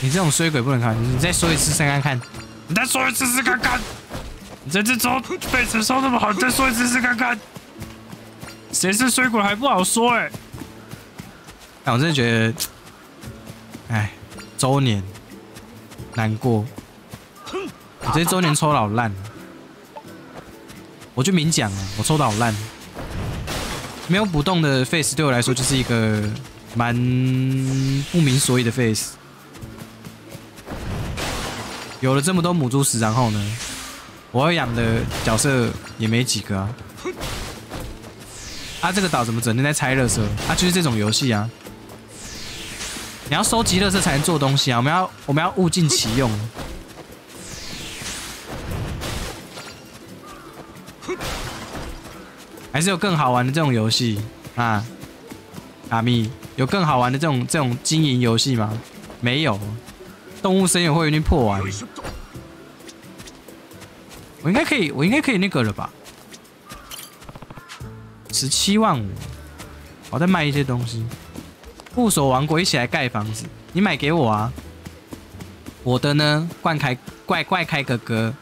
你这种衰鬼不能看，你再说一次试看看，你再说一次试看看，你这次抽被子抽那么好，你再说一次试看看，谁是衰鬼还不好说哎、但我真的觉得，哎，周年难过，我这周年抽的好烂，我就明讲了，我抽的好烂，没有补洞的 face 对我来说就是一个蛮不明所以的 face。有了这么多母猪屎，然后呢，我要养的角色也没几个啊。啊，这个岛怎么整天在拆垃圾？啊，就是这种游戏啊。你要收集垃圾才能做东西啊！我们要物尽其用。还是有更好玩的这种游戏啊？阿咪，有更好玩的这种经营游戏吗？没有。动物森友会有点破完，我应该可以那个了吧？17万5，我再卖一些东西。部首王国一起来盖房子，你买给我啊！我的呢？怪开哥哥，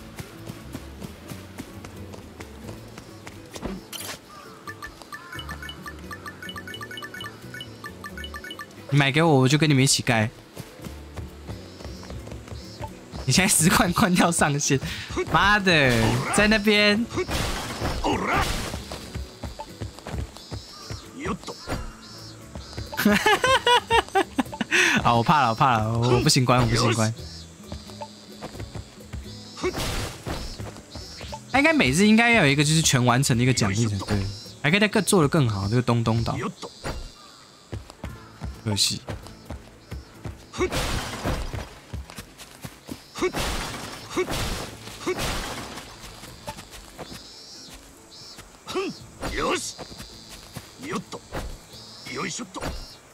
你买给我，我就跟你们一起盖。你现在10罐关掉上限，妈的，在那边。好，我怕了，我不行关，他应该每日应该要有一个就是全完成的一个奖励才对，还可以再做得更好。这个东东岛，可惜。 よし、よっと、よいしょっと。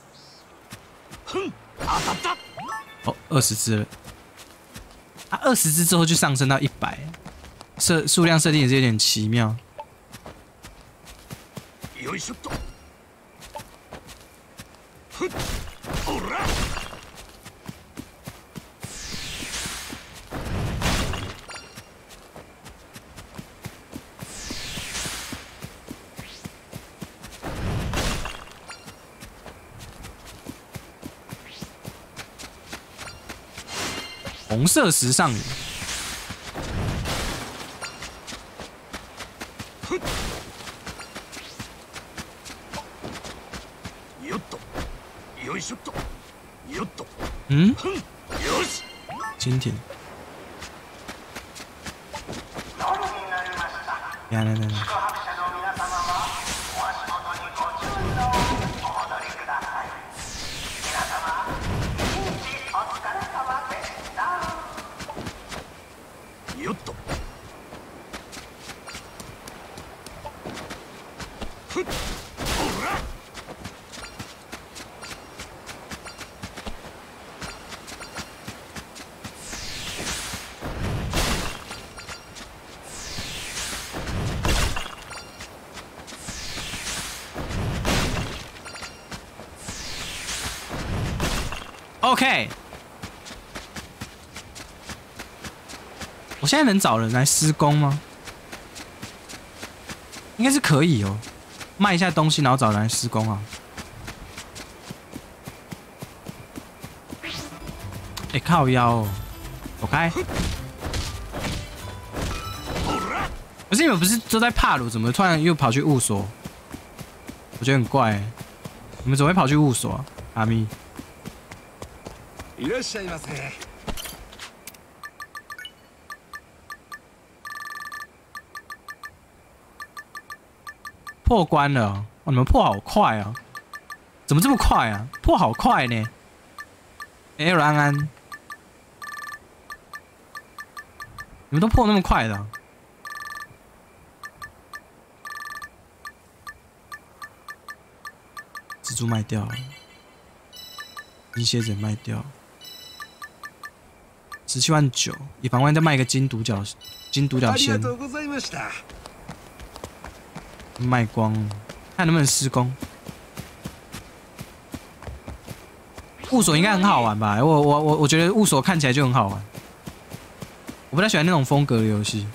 当たった。 哦，20只了。啊，20只之后就上升到100，数量设定也是有点奇妙。 よいしょっと。おら。 红色时尚女，嗯，蜻蜓，来， よっと。おら。 OK， 我现在能找人来施工吗？应该是可以哦，卖一下东西，然后找人来施工啊。哎，靠腰哦，走开！可是你们不是都在帕鲁，怎么突然又跑去务所？我觉得很怪欸，你们怎么会跑去务所啊？阿咪。 いらっしゃいませ。 破关了哦，你们破好快啊！怎么这么快啊？破好快呢！L 安安，你们都破那么快的啊？蜘蛛卖掉了，银蝎子也卖掉了。17万9，以防万一再卖一个金独角仙，卖光了，看能不能施工。 雾锁应该很好玩吧？我觉得雾锁看起来就很好玩。我不太喜欢那种风格的游戏。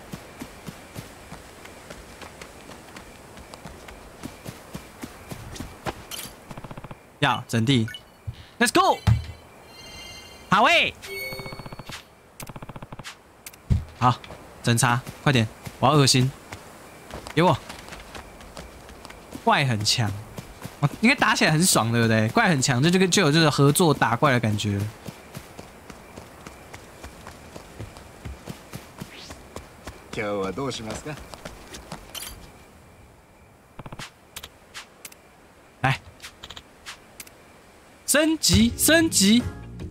要整地 ，Let's go！ 好喂，好，侦查，快点，我要恶心，给我。怪很强，应该打起来很爽，对不对？怪很强，就有这个合作打怪的感觉。 今日はどうしますか？ 来，升级，升级。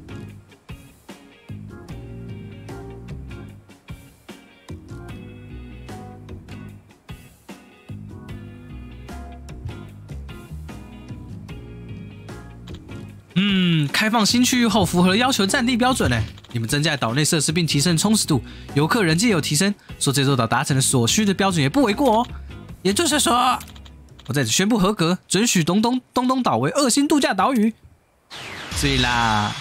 开放新区域后符合了要求战地标准呢。你们增加岛内设施并提升充实度，游客人气有提升，说这座岛达成了所需的标准也不为过哦。也就是说，我在此宣布合格，准许东东岛为2星度假岛屿。对啦，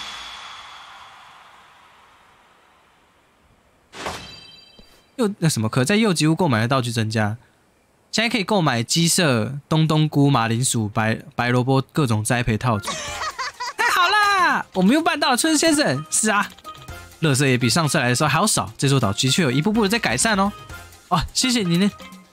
那什么可在右吉屋购买的道具增加，现在可以购买鸡舍、东菇、马铃薯、白萝卜各种栽培套组。我们又办到了，村先生。是啊，垃圾也比上次来的时候还要少，这座岛的确有一步步的在改善哦。哦，谢谢你呢。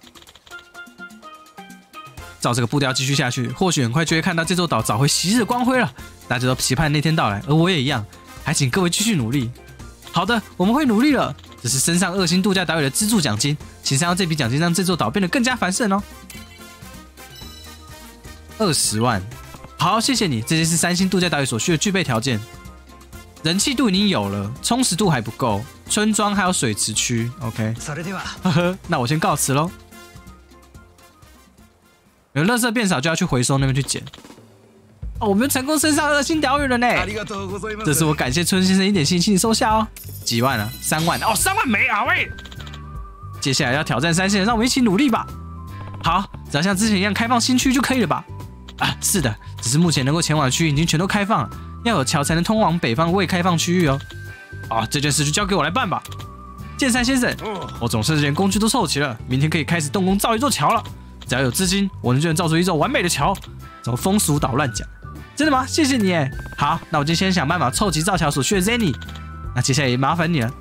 照这个步调继续下去，或许很快就会看到这座岛找回昔日的光辉了。大家都期盼那天到来，而我也一样。还请各位继续努力。好的，我们会努力了。这是升上2星度假岛屿的资助奖金，请善用这笔奖金让这座岛变得更加繁盛哦。20万。好，谢谢你。这些是3星度假岛屿所需的具备条件。人气度已经有了，充实度还不够，村庄还有水池区。OK， 呵呵，那我先告辞喽。有垃圾变少就要去回收那边去捡。哦，我们成功升上2星岛屿了呢！这是我感谢村先生一点心，请你收下哦。几万啊？3万哦，3万没啊喂！接下来要挑战3星人，让我们一起努力吧。好，只要像之前一样开放新区就可以了吧？啊，是的，只是目前能够前往的区域已经全都开放了，要有桥才能通往北方未开放区域哦。啊，这件事就交给我来办吧。剑山先生，我总算是连工具都凑齐了，明天可以开始动工造一座桥了。只要有资金，我就能造出一座完美的桥。怎么风俗捣乱讲？真的吗？谢谢你耶。好，那我就先想办法凑齐造桥所需的 Zenny。那接下来也麻烦你了。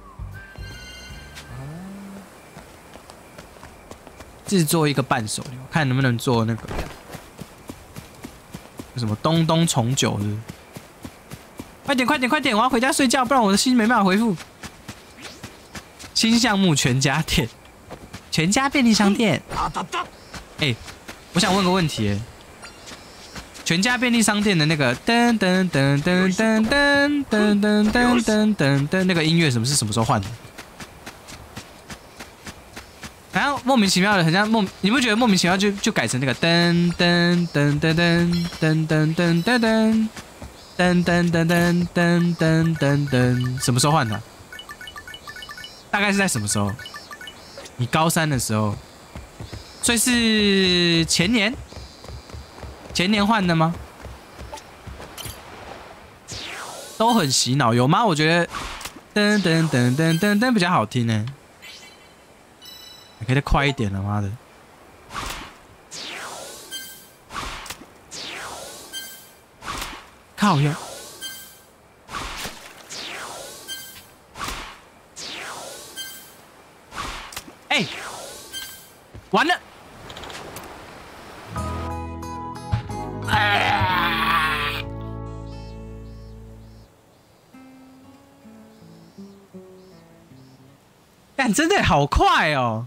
制作一个伴手礼，看能不能做那个。什么东重九是不是？快点快点快点！我要回家睡觉，不然我的心没办法回复。新项目全家店，全家便利商店。哎，我想问个问题，全家便利商店的那个噔噔噔噔噔噔噔噔噔噔噔噔那个音乐是什么时候换的？然后莫名其妙的，很像你不觉得莫名其妙就改成那个噔噔噔噔噔噔噔噔噔噔噔噔噔噔噔噔噔噔，什么时候换的？大概是在什么时候？你高3的时候，所以是前年换的吗？都很洗脑，有吗？我觉得噔噔噔噔噔噔比较好听呢。你可以再快一点了，妈的！靠呀！哎，完了！干，真的好快哦！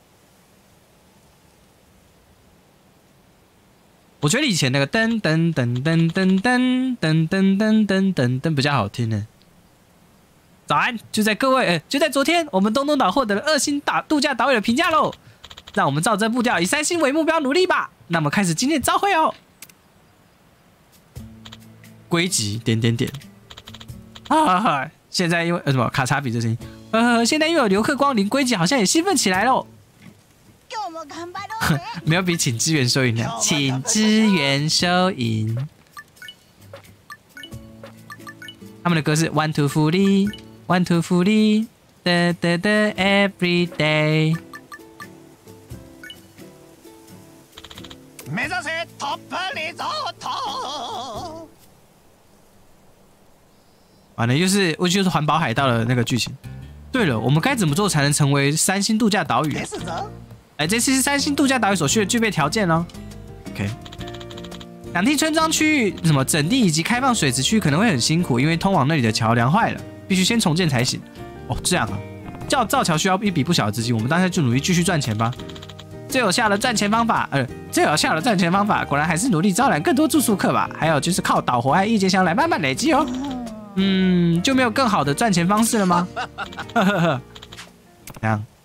我觉得以前那个噔噔噔噔噔噔噔噔噔噔噔噔比较好听呢。早安，就在昨天，我们东东岛获得了2星度假岛屿的评价喽。让我们照这步调，以3星为目标努力吧。那么开始今天的朝会哦。归集点点点。啊，现在因为什么卡查比这声音？现在又有游客光临，归集好像也兴奋起来喽。没有比请支援收银了，请支援收银。 他们的歌是 One Two Fully One Two Fully 的 Every Day。 目指せトップリゾート。 完了，就是环保海盗的那个剧情。对了，我们该怎么做才能成为3星度假岛屿？哎，这次是3星度假岛屿所需的具备条件哦。OK， 两地村庄区域什么整地以及开放水池区可能会很辛苦，因为通往那里的桥梁坏了，必须先重建才行。哦，这样啊，造桥需要一笔不小的资金，我们当下就努力继续赚钱吧。最有效的赚钱方法果然还是努力招揽更多住宿客吧。还有就是靠岛活和意见箱来慢慢累积哦。就没有更好的赚钱方式了吗？这样，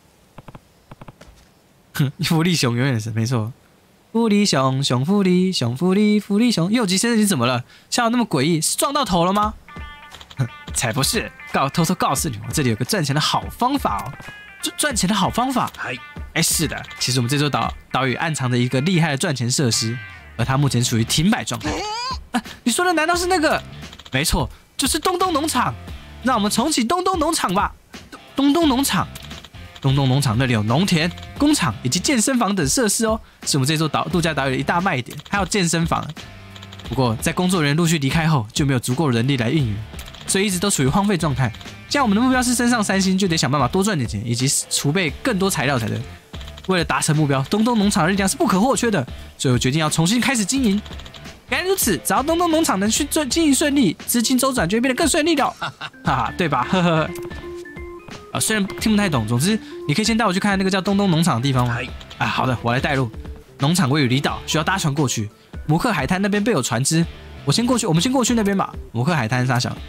福利熊永远是没错。福利熊，熊福利，熊福利，福利熊。右吉先生，你怎么了？笑得那么诡异，是撞到头了吗？才不是！偷偷告诉你，我这里有个赚钱的好方法哦。赚钱的好方法？哎，是的，其实我们这座岛屿暗藏着一个厉害的赚钱设施，而它目前处于停摆状态。你说的难道是那个？没错，就是东东农场。让我们重启东东农场吧。东东农场那里有农田、工厂以及健身房等设施哦，是我们这座度假岛屿的一大卖点。还有健身房，不过在工作人员陆续离开后，就没有足够的人力来运营，所以一直都处于荒废状态。既然我们的目标是升上3星，就得想办法多赚点钱，以及储备更多材料才对。为了达成目标，东东农场的力量是不可或缺的，所以我决定要重新开始经营。原来如此，只要东东农场能去经营顺利，资金周转就会变得更顺利了，哈哈，对吧？呵呵。虽然听不太懂，总之你可以先带我去看那个叫东东农场的地方吗？好的，我来带路。农场位于离岛，需要搭船过去。摩克海滩那边备有船只，我们先过去那边吧。摩克海滩啥小？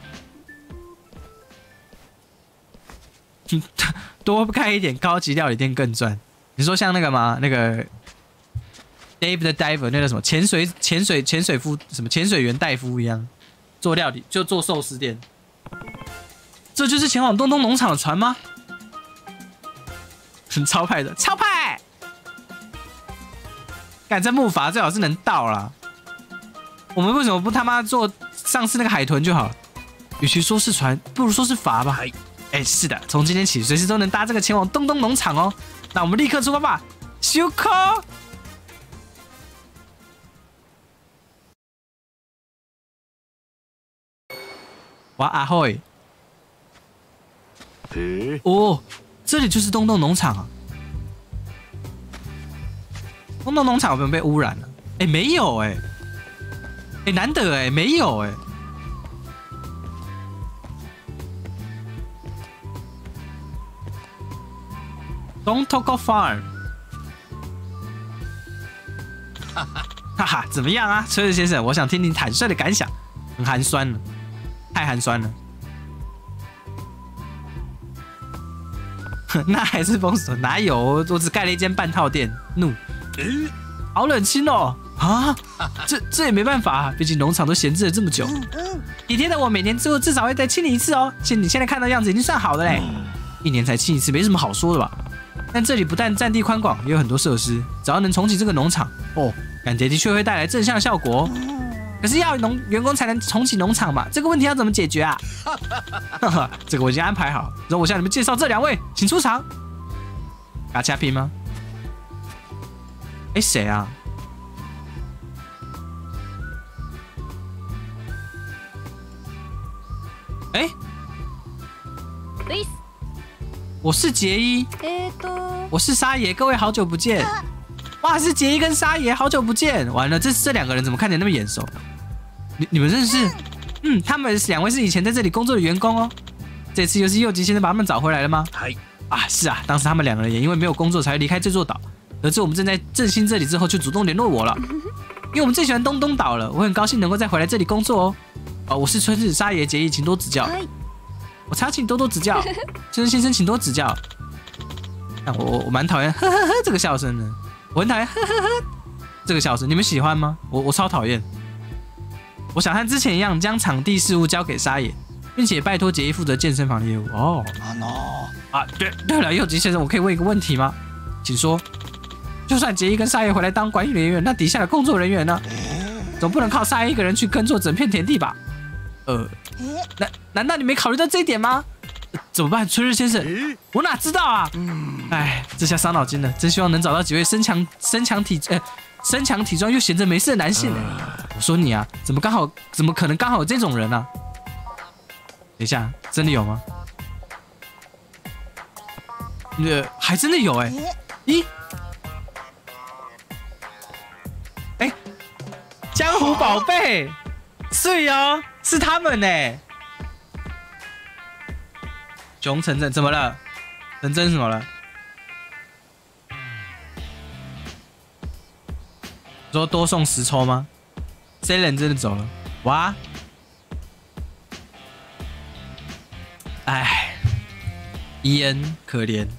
多开一点高级料理店更赚。你说像那个吗？那个 Dave the Diver 那个什么潜水夫什么潜水员戴夫一样，做料理就做寿司店。这就是前往东东农场的船吗？很超派的，超派！干这木筏最好是能到啦。我们为什么不他妈做上次那个海豚就好了？与其说是船，不如说是筏吧。哎，是的，从今天起，随时都能搭这个前往东东农场哦。那我们立刻出发吧，修科！哇啊嘿！哦，这里就是东东农场啊。东东农场有没有被污染了？哎，没有哎。哎，难得哎，没有哎。Don't talk farm。哈哈，怎么样啊，车子先生？我想听听坦率的感想。很寒酸了，太寒酸了。那还是封锁？哪有？我只盖了一间半套店。怒，好冷清哦！啊，这也没办法啊，毕竟农场都闲置了这么久。体贴的我每年至少会再清理一次哦。你现在看到样子已经算好的嘞。1年才清一次，没什么好说的吧？但这里不但占地宽广，也有很多设施，只要能重启这个农场，感觉的确会带来正向效果。可是要员工才能重启农场嘛？这个问题要怎么解决啊？这个我已经安排好，让我向你们介绍这2位，请出场。嘎恰皮吗？哎，谁啊？哎，我是杰伊，我是沙爷，各位好久不见。哇，是杰伊跟沙爷，好久不见。完了，这2个人怎么看起来那么眼熟？你们认识？他们2位是以前在这里工作的员工哦。这次又是右吉先生把他们找回来了吗？是啊，当时他们2个人也因为没有工作才会离开这座岛，得知我们正在振兴这里之后，就主动联络我了。因为我们最喜欢东东岛了，我很高兴能够再回来这里工作哦。我是春日沙爷杰伊，请多指教。我查请多多指教，春日先生请多指教。我蛮讨厌呵呵呵这个笑声的，我很讨厌呵呵呵这个笑声，你们喜欢吗？我超讨厌。我想和之前一样，将场地事务交给沙野，并且拜托杰伊负责健身房的业务。对了，右吉先生，我可以问一个问题吗？请说。就算杰伊跟沙野回来当管理人员，那底下的工作人员呢？总不能靠沙野一个人去耕作整片田地吧？ 难道你没考虑到这一点吗？怎么办，春日先生？我哪知道啊！哎，这下伤脑筋了。真希望能找到几位身强体壮又闲着没事的男性。我说你啊，怎么可能刚好有这种人啊？等一下，真的有吗？还真的有哎！咦？哎，江湖宝贝，是哦，是他们呢。熊城镇怎么了？陈真什么了？说多送10抽吗？谁人真的走了？哇！哎，伊恩可怜，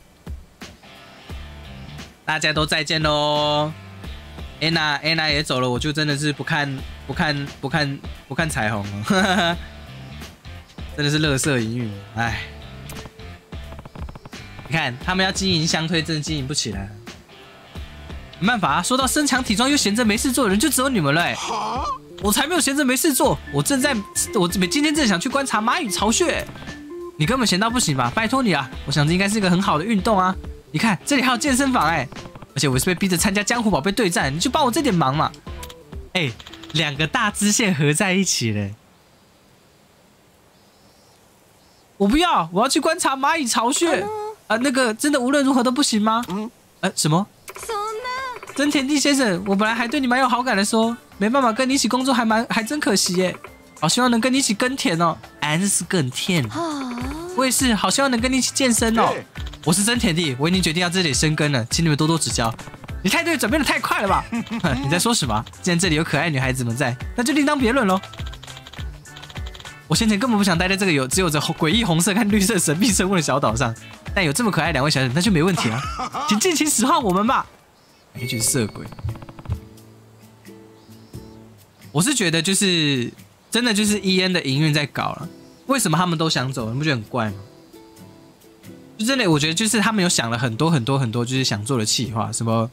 大家都再见喽。安娜也走了，我就真的是不看彩虹了，真的是垃圾营运，哎。你看，他们要经营相推，真的经营不起来。没办法啊，说到身强体壮又闲着没事做的人，就只有你们了欸。我才没有闲着没事做，我今天正想去观察蚂蚁巢穴。你根本闲到不行吧？拜托你啊！我想这应该是一个很好的运动啊。你看，这里还有健身房哎，而且我是被逼着参加江湖宝贝对战，你就帮我这点忙嘛。哎，2个大支线合在一起嘞。我不要，我要去观察蚂蚁巢穴。那个真的无论如何都不行吗？什么？真田地先生，我本来还对你蛮有好感的说，没办法跟你一起工作还真可惜耶。好希望能跟你一起耕田哦，这是耕田。我也是，好希望能跟你一起健身哦。我是真田地，我已经决定要这里生根了，请你们多多指教。你态度转变得太快了吧？你在说什么？既然这里有可爱女孩子们在，那就另当别论喽。我先前根本不想待在这个只有着诡异红色和绿色神秘生物的小岛上，但有这么可爱2位小姐，那就没问题了。请尽情使唤我们吧！一群色鬼。我是觉得就是真的就是EN的营运在搞了，为什么他们都想走？你不觉得很怪吗？就真的，我觉得就是他们有想了很多，就是想做的企划，什么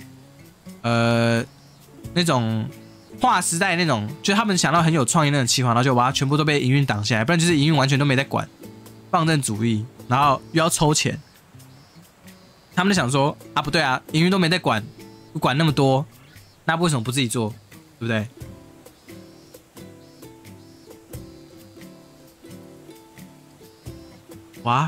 那种。划时代那种，就他们想到很有创意那种企划，然后就把它全部都被营运挡下来，不然就是营运完全都没在管，放任主义，然后又要抽钱。他们就想说啊，不对啊，营运都没在管那么多，那为什么不自己做，对不对？哇！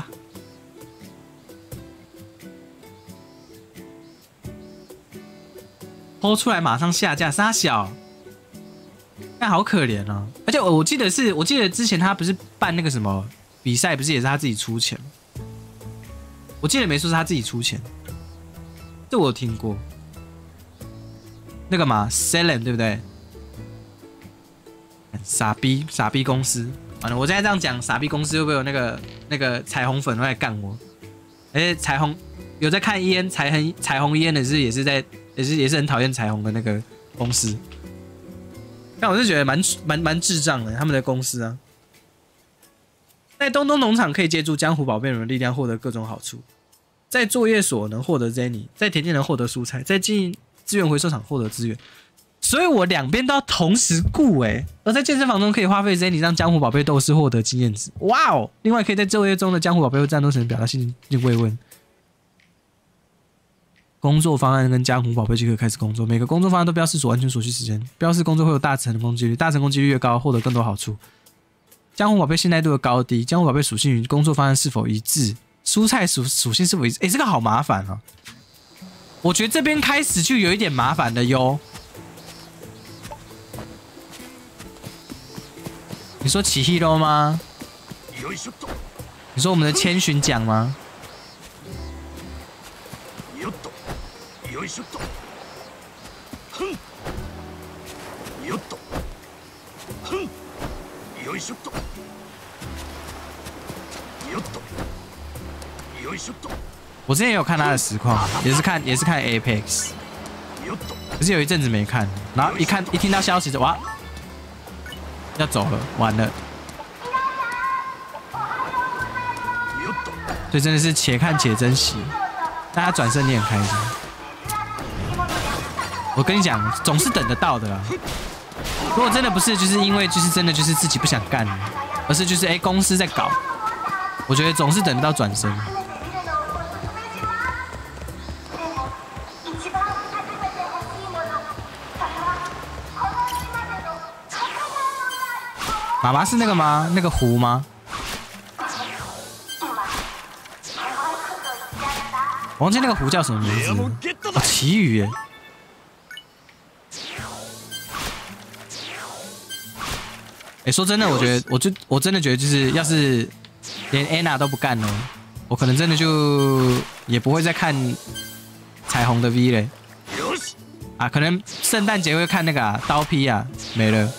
抛出来马上下架，杀小。那好可怜哦！而且我记得之前他不是办那个什么比赛，不是也是他自己出钱？我记得没错是他自己出钱，这我有听过。那个嘛 ，Selen 对不对？傻逼公司，完了，我现在这样讲，傻逼公司会不会有那个彩虹粉会来干我？而且彩虹有在看EN彩虹EN的也是很讨厌彩虹的那个公司。但我是觉得蛮智障的，他们的公司啊，在东东农场可以借助江湖宝贝人的力量获得各种好处，在作业所能获得 Zenny， 在田间能获得蔬菜，在经营资源回收厂获得资源，所以我2边都要同时顾而在健身房中可以花费 Zenny 让江湖宝贝斗士获得经验值，哇哦！另外可以在作业中的江湖宝贝或战斗神表达心情慰问。工作方案跟江湖宝贝就可以开始工作，每个工作方案都标示所完成所需时间，标示工作会有大成功几率，大成功几率越高，获得更多好处。江湖宝贝信赖度的高低，江湖宝贝属性与工作方案是否一致，蔬菜属性是否一致，这个好麻烦啊！我觉得这边开始就有一点麻烦了哟。你说起 hero 吗？你说我们的千寻奖吗？よいしょっと。ふん。よっと。ふん。よいしょっと。よっと。よいしょっと。我之前也有看他的实况，也是看 Apex， 可是有一阵子没看，然后一听到消息就哇，要走了，完了。所以真的是且看且珍惜，但他转身你很开心。我跟你讲，总是等得到的啦。如果真的不是，就是因为就是真的就是自己不想干， 而是就是公司在搞，我觉得总是等得到转身。妈妈是那个吗？那个湖吗？我忘记那个湖叫什么名字了。哦，奇遇耶！说真的，我觉得我真的觉得，就是要是连 Anna 都不干了，我可能真的就也不会再看彩虹的 V 嘞。啊，可能圣诞节会看那个刀劈啊，没了。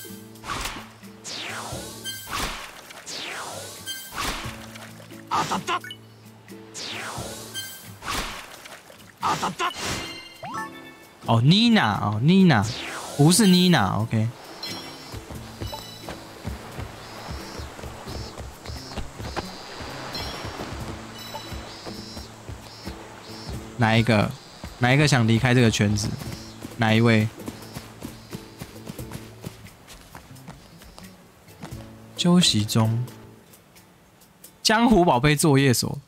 哦 ，Nina 哦 ，Nina 不是 Nina，OK。哪一个？哪一个想离开这个圈子？哪一位？休息中。江湖宝贝作业所。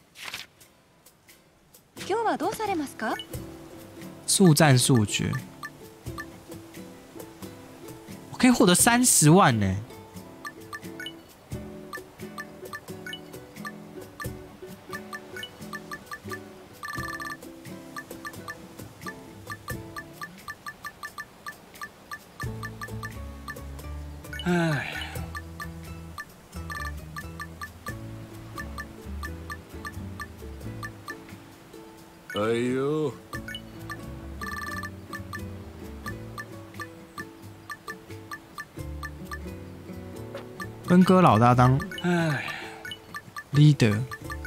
今日はどうされますか？ 速战速决。我可以获得30万呢。唉。 哎呦！ 分割老大当leader，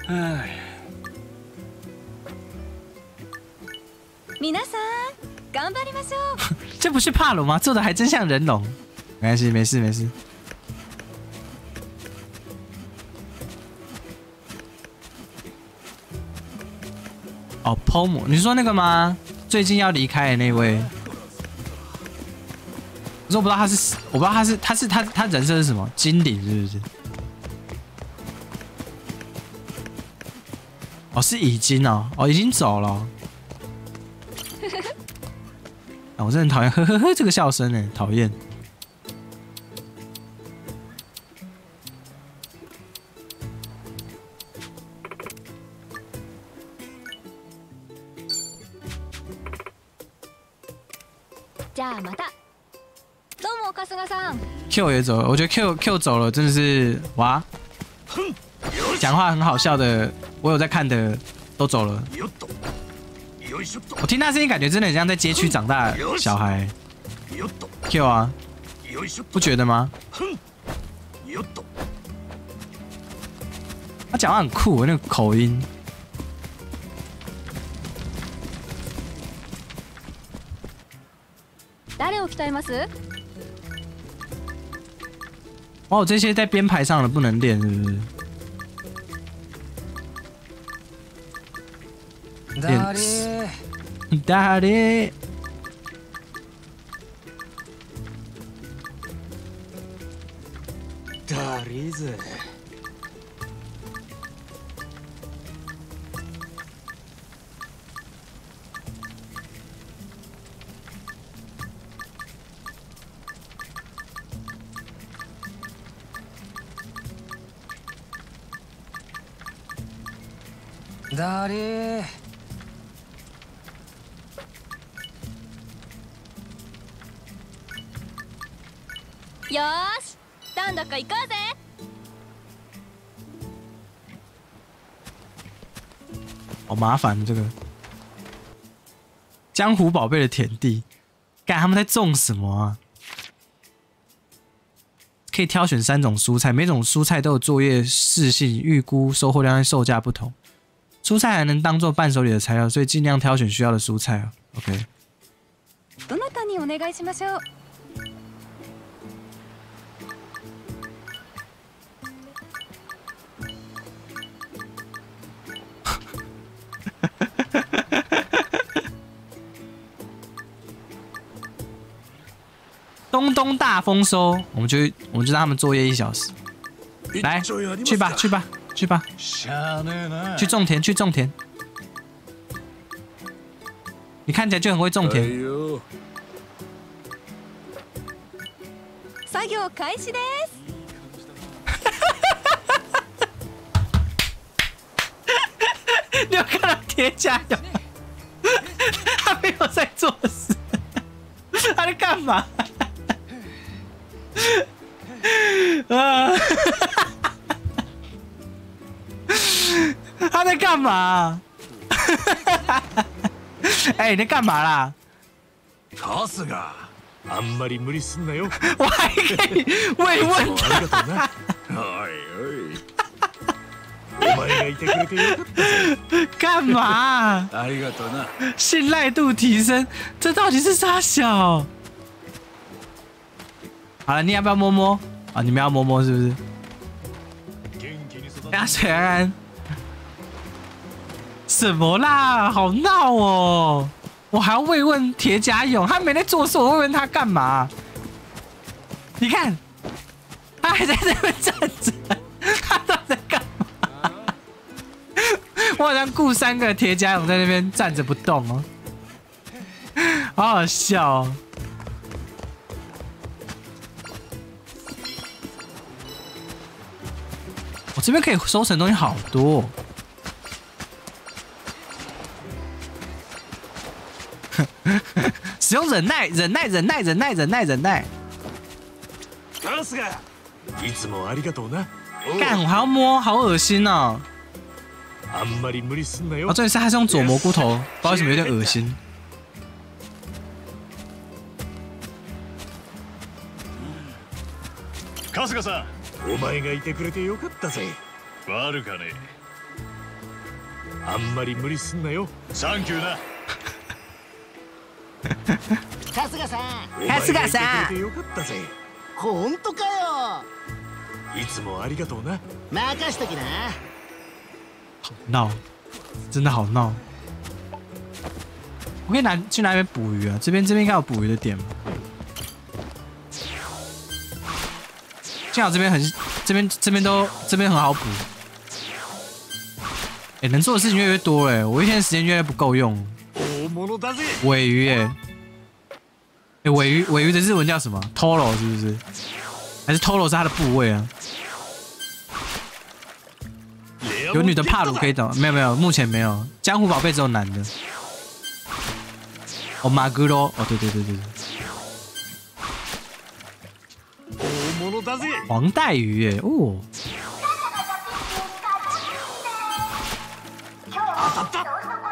皆さん頑張りましょう。 这不是帕鲁吗？做的还真像人龙。没关系，没事没事。哦 ，Pomo， 你说那个吗？最近要离开的那位。可是我不知道他是，我不知道他人设是什么？精灵是不是？哦，是已经哦，哦，已经走了哦。啊，我真的很讨厌呵呵呵这个笑声哎，讨厌。 じゃあまた。どうも春日さん。 Q 也走了，我觉得 Q 走了真的是哇，讲话很好笑的，我有在看的都走了。我听他声音，感觉真的很像在街区长大的小孩。Q 啊，不觉得吗？他讲话很酷，那个口音。 誰を鍛えます？ 哇，我这些在编排上的不能练，是不是？誰？ 誰ぜ？誰？ よーし、どんどこ行こうぜ。 好麻烦这个江湖宝贝的田地，干他们在种什么啊？可以挑选3种蔬菜，每种蔬菜都有作业适性，预估收获量和售价不同。蔬菜还能当做伴手礼的材料，所以尽量挑选需要的蔬菜啊。OK。 どなたにお願いしましょう。 东东大丰收，我们就让他们作业1小时。来，去吧，去吧，去吧，去种田，去种田。你看起来就很会种田。 作業開始です。 你有看到铁甲有？他没有在做事，他在干嘛？啊！他在干嘛？哎，你在干嘛啦？ カスがあんまり無理すんなよ。 我还可以慰问他。 おいおい。お前がいてくれてよかったぜ。 干嘛？ ありがとうな。 信赖度提升，这到底是啥小？好了，你要不要摸摸？啊，你们要摸摸是不是？压水安安，什么啦？好闹哦！我还要慰问铁甲勇，他没在做事，我慰问他干嘛？你看，他还在那边站着，他到底在干嘛？我好像雇3个铁甲勇在那边站着不动哦，好好笑哦。我这边可以收成的东西好多哦。使用忍耐。 カスがいつもありがとうな。 干，我还要摸，好恶心哦！ あんまり無理すんなよ。 哦，重点是他是用左蘑菇头，不知道为什么有点恶心。 春日さん、お前がいてくれてよかったぜ。悪かね。あんまり無理すんなよ。サンキューな。 春日さん、 春日さんお前がいてくれてよかったぜ。 本当かよ。 いつもありがとうな。 任しときな。 好闹，真的好闹。我可以去哪边捕鱼啊？这边应该有捕鱼的点吗？幸好这边很好捕。哎，能做的事情越来越多了，我一天的时间越来越不够用。 大物だぜ。 尾鱼哎，尾鱼的日文叫什么 ？Toro 是不是？还是 Toro 是它的部位啊？有女的帕鲁可以找？没有，目前没有。江湖宝贝只有男的。哦，马格罗，哦，对。 大物だぜ。 黄带鱼耶，哦。 当たった。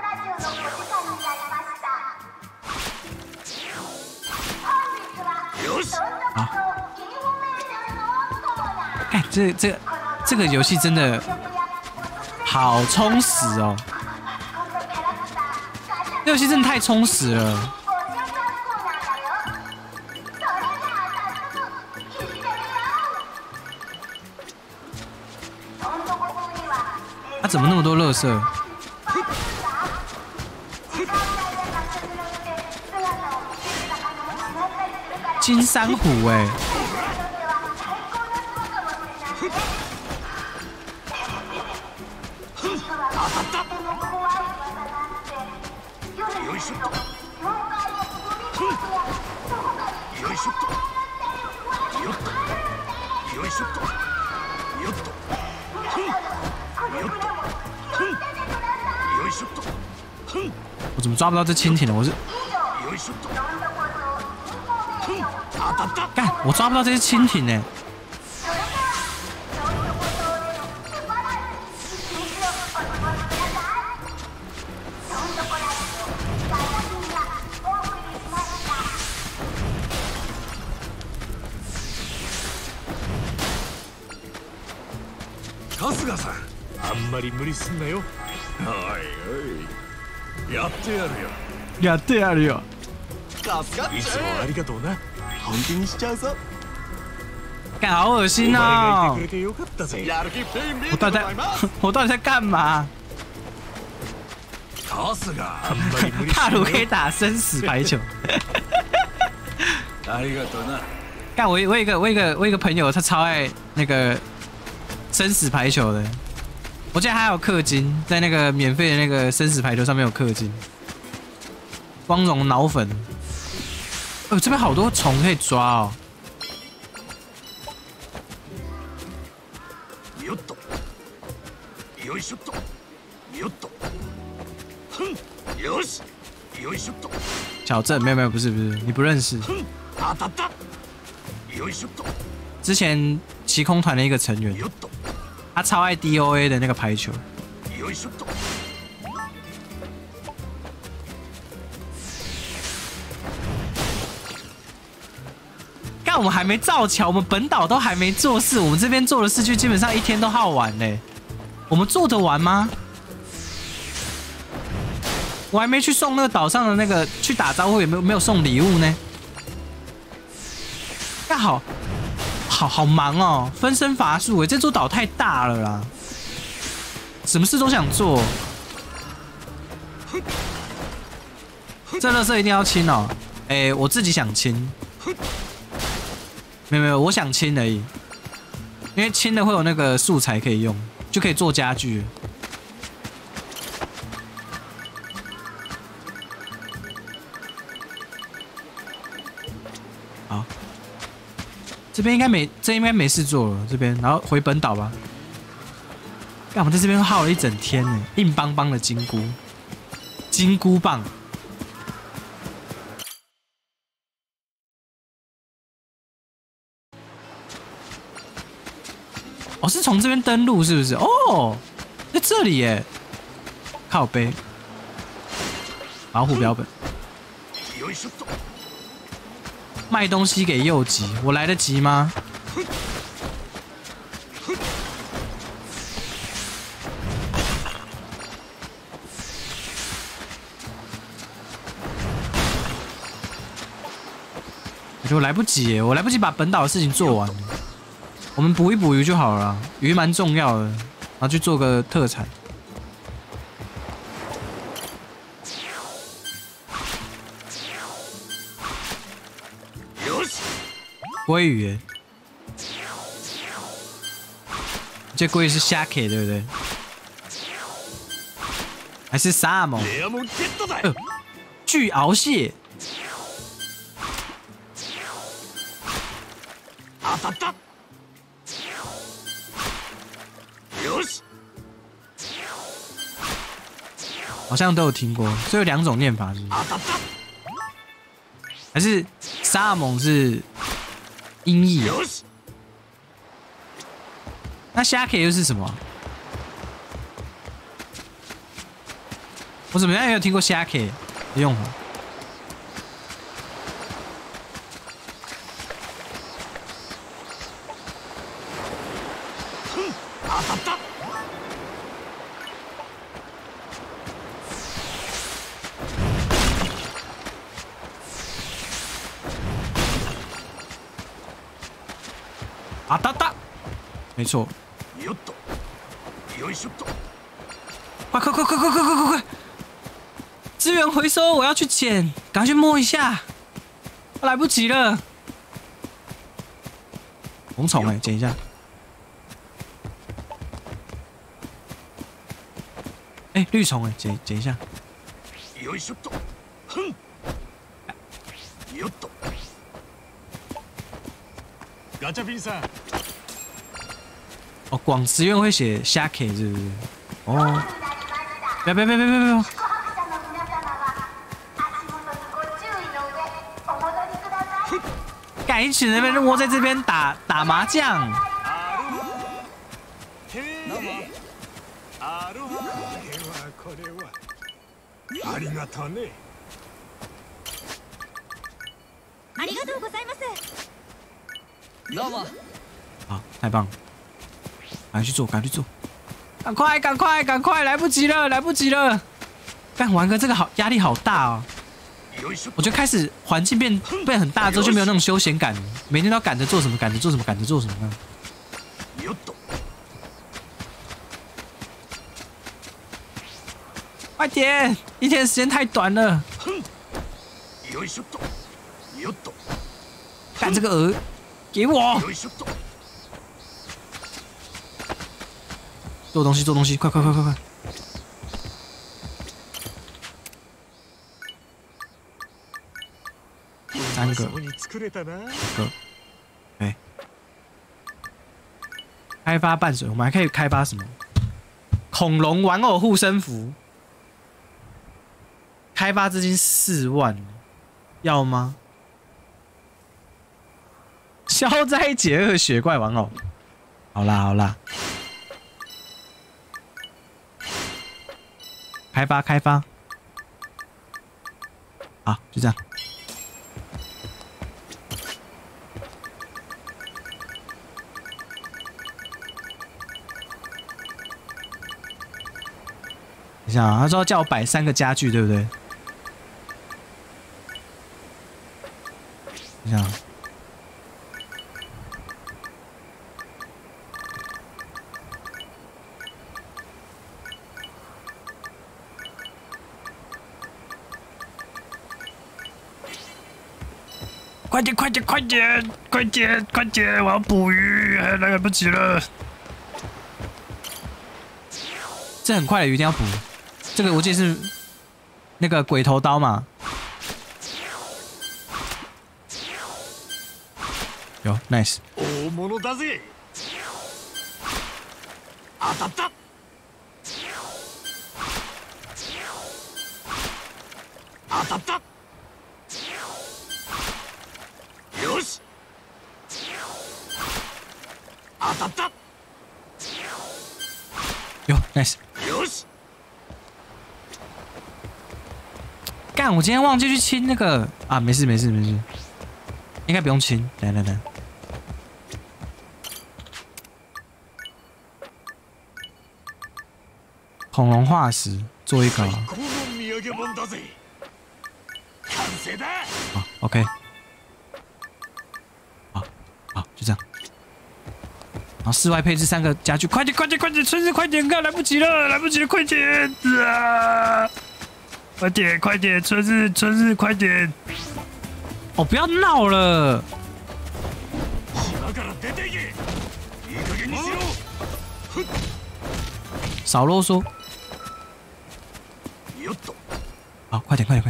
よし。 好。看这个游戏真的好充实哦，这游戏真的太充实了。它怎么那么多垃圾？金珊瑚哎。我怎么抓不到这蜻蜓呢？干，我抓不到这些蜻蜓呢。 春日さん、あんまり無理すんなよ。おい、やってやるよ。 やってやるよ。 いつもありがとうな。 本気にしちゃうぞ。 干，好恶心哦！ やる気ペイミー我到底在干嘛？ 春日、あんまり無理すんなよ。 帕鲁可以打生死排球。 ありがとうな。 干我有一个朋友，他超爱那个生死排球的。我记得他还有氪金，在那个免费的那个生死排球上面有氪金。光荣脑粉，这边好多虫可以抓哦。 よっと。よいしょっと。よっと。哼。よし。よいしょっと。 小镇没有，不是，你不认识。 哼。当たった。よいしょっと。 之前奇空团的一个成员， よっと。 他超爱 DOA 的那个排球。 よいしょっと。 干，我们还没造桥，我们本岛都还没做事，我们这边做的事就基本上一天都耗完嘞。我们做得完吗？我还没去送那个岛上的那个去打招呼，也没有送礼物呢。干好忙哦，分身乏术哎，这座岛太大了啦，什么事都想做。这垃圾一定要清哦，我自己想清。没有，我想清而已，因为清了会有那个素材可以用，就可以做家具。好，这边应该没事做了，这边然后回本岛吧。干嘛在这边耗了一整天呢？硬邦邦的金箍棒。哦，是从这边登陆是不是？哦，在这里耶，靠背，保护标本，卖东西给右吉，我来得及吗？我觉得我来不及耶，我来不及把本岛的事情做完。我们捕一捕鱼就好了啦，鱼蛮重要的，然后去做个特产。鲑鱼耶，这鲑鱼是虾 K 对不对？还是沙蒙？巨鳌蟹。好像都有听过，所以有两种念法是不是？还是沙蒙是音译？那虾 K 又是什么？我怎么样也有听过虾 K 的用法。啊哒哒，没错。快！资源回收，我要去捡，赶快去摸一下，来不及了。红虫捡一下。绿虫捡一下。 ガチャピンさん。 哦，广职院会写虾 K 是不是？哦，别！干一群人在那边窝在这边打麻将。 ありがとうね。 ありがとうございます。 どうも。 好，太棒了！赶快去做，赶快！来不及了！干玩个这个好压力好大哦。我觉得开始环境变很大之后就没有那种休闲感，每天都要赶着做什么。快点！一天的时间太短了。 干这个鹅，给我做东西，做东西，快！3个，对，开发伴随，我们还可以开发什么？恐龙玩偶护身符，开发资金4万，要吗？消灾解厄雪怪玩偶，好啦，开发，好，就这样。等一下啊，他说叫我摆3个家具，对不对？等一下啊。快点！我要捕鱼，来不及了。这很快的鱼一定要捕。这个我记得是那个鬼头刀嘛。有 ，nice。 大物だぜ。当たった。当たった。よし。当たった。 有 ，nice。 よし。 干！我今天忘记去清那个啊，没事，应该不用清。来，恐龙化石做一个。好 ，OK。好，就这样。然后室外配置3个家具，快点，村子快点干，来不及了，快点啊！快点，村子快点！哦，不要闹了！少啰嗦！好，快点！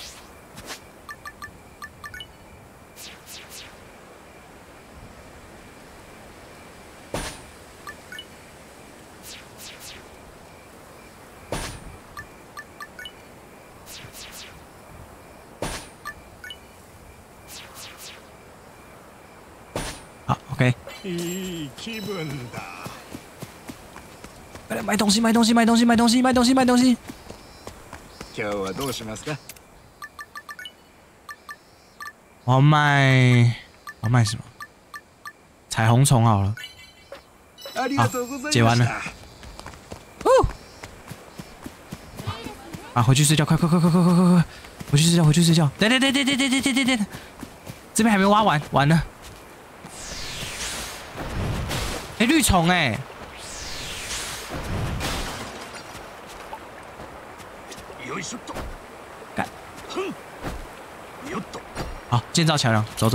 好 ，OK。 いい気分だ。 快点买东西！ 今日はどうしますか？ 我要卖什么？彩虹虫好了。 ありがとうございました。 解完了。啊，回去睡觉，快！回去睡觉！等，这边还没挖完，完了。绿虫哎！干！好，建造桥梁，走。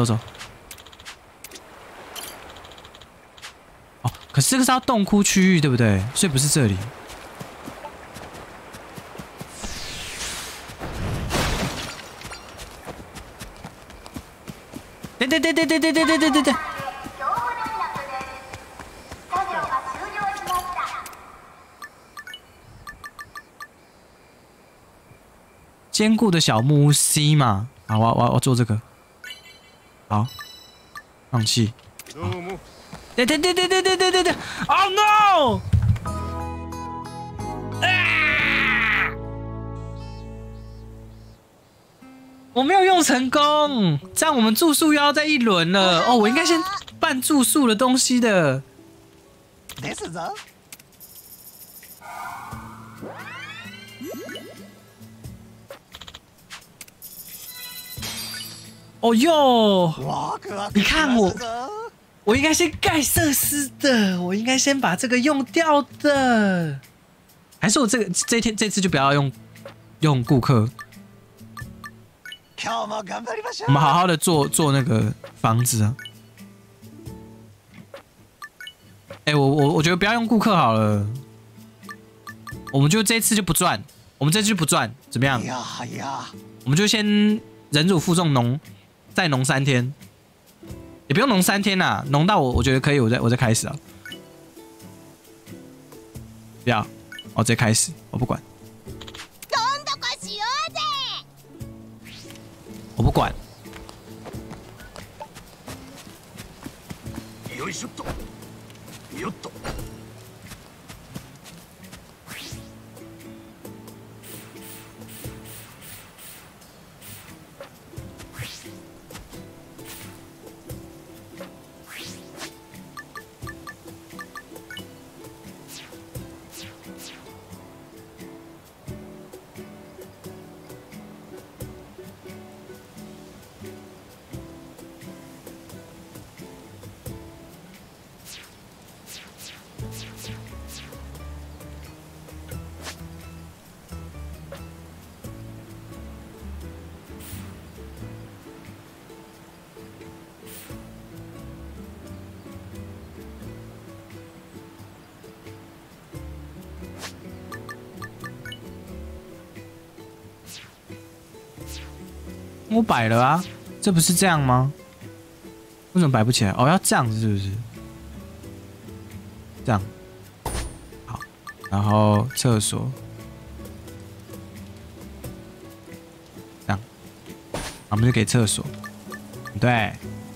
哦，可是这个是要洞窟区域，对不对？所以不是这里。对。坚固的小木屋 C 嘛，好，我做这个，好，放弃。对 ，Oh no！ 啊！我没有用成功，这样我们住宿又要再1轮了。哦，我应该先办住宿的东西的。 ですぞ。 哦哟，你看我应该先盖设施的，我应该先把这个用掉的，还是我这次就不要用顾客？ 今日も頑張りましょ我们好好的做那个房子啊。哎、我觉得不要用顾客好了，我们就这一次就不赚，我们这次就不赚，怎么样う。い？やいや。 我们就先忍辱负重农，再农3天，也不用农3天啦，农到我觉得可以，我再开始啊。不要，我直接开始，我不管， どんどこしようぜ。 我不管。 よいしょっと。よっと。 我摆了啊，这不是这样吗？为什么摆不起来？哦，要这样子是不是？这样，好，然后厕所，这样，我们就给厕所，对。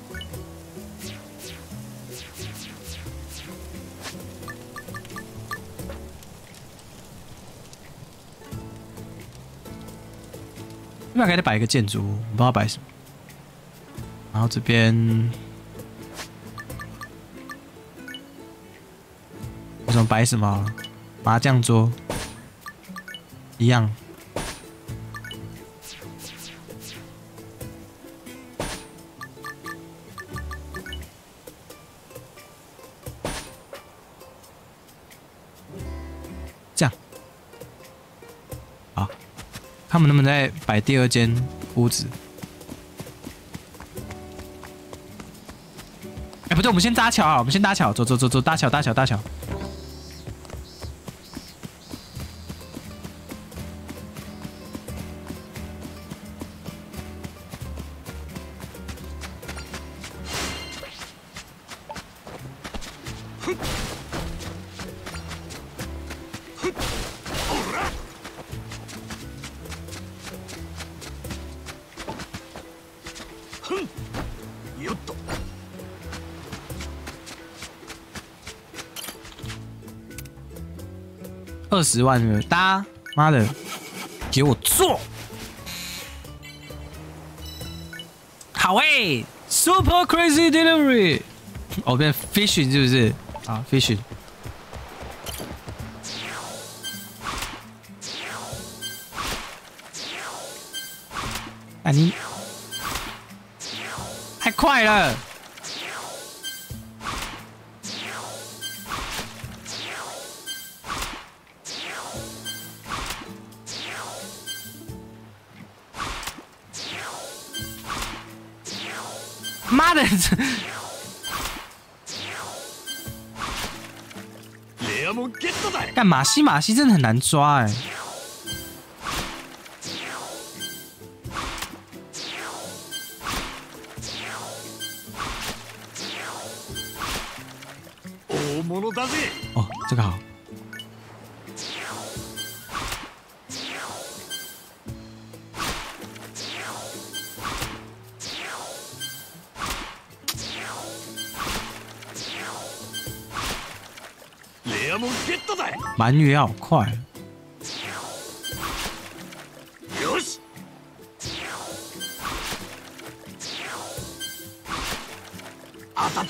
要不要给它摆一个建筑物？我不知道摆什么。然后这边为什么摆什么？麻将桌一样。这样，好。他们能不能再摆第2间屋子？哎，不对，我们先搭桥啊！我们先搭桥，走，搭桥。 よっと。 20万是不是？搭，妈的，给我做！好欸 ，Super Crazy Delivery， 哦，变 Fishing 是不是？啊 ，Fishing。啊你，太快了！妈的！ レアモンゲットだ。 干马西真的很难抓哎、 大物だぜ。 哦，这个好。 レアモンゲットだ。 鳗鱼好快。 よし。当たった。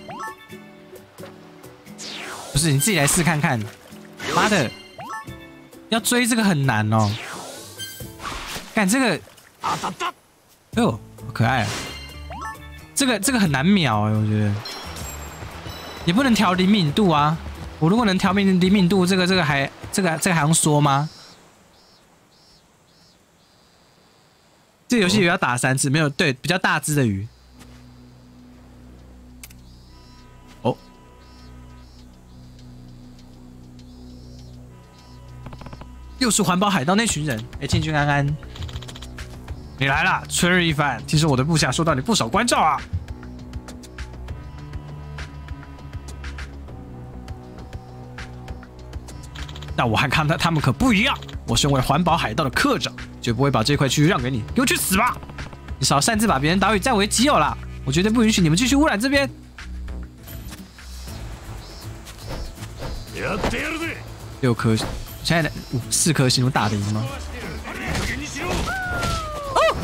不是你自己来试看看。妈的，要追这个很难哦。看这个， 当たった。 哎呦，好可爱啊！这个很难秒哎，我觉得。也不能调灵敏度啊！我如果能调灵敏度，这个还还用说吗？ 这游戏鱼要打3次，没有对比较大只的鱼。哦，又是环保海盗那群人。哎，千军安安，你来了，春日一番。听说我的部下收到你不少关照啊。但我和他们可不一样，我身为环保海盗的科长，绝不会把这块区域让给你，给我去死吧！你少擅自把别人岛屿占为己有啦！我绝对不允许你们继续污染这边。6颗，现在的4颗星，我打得赢吗？哦！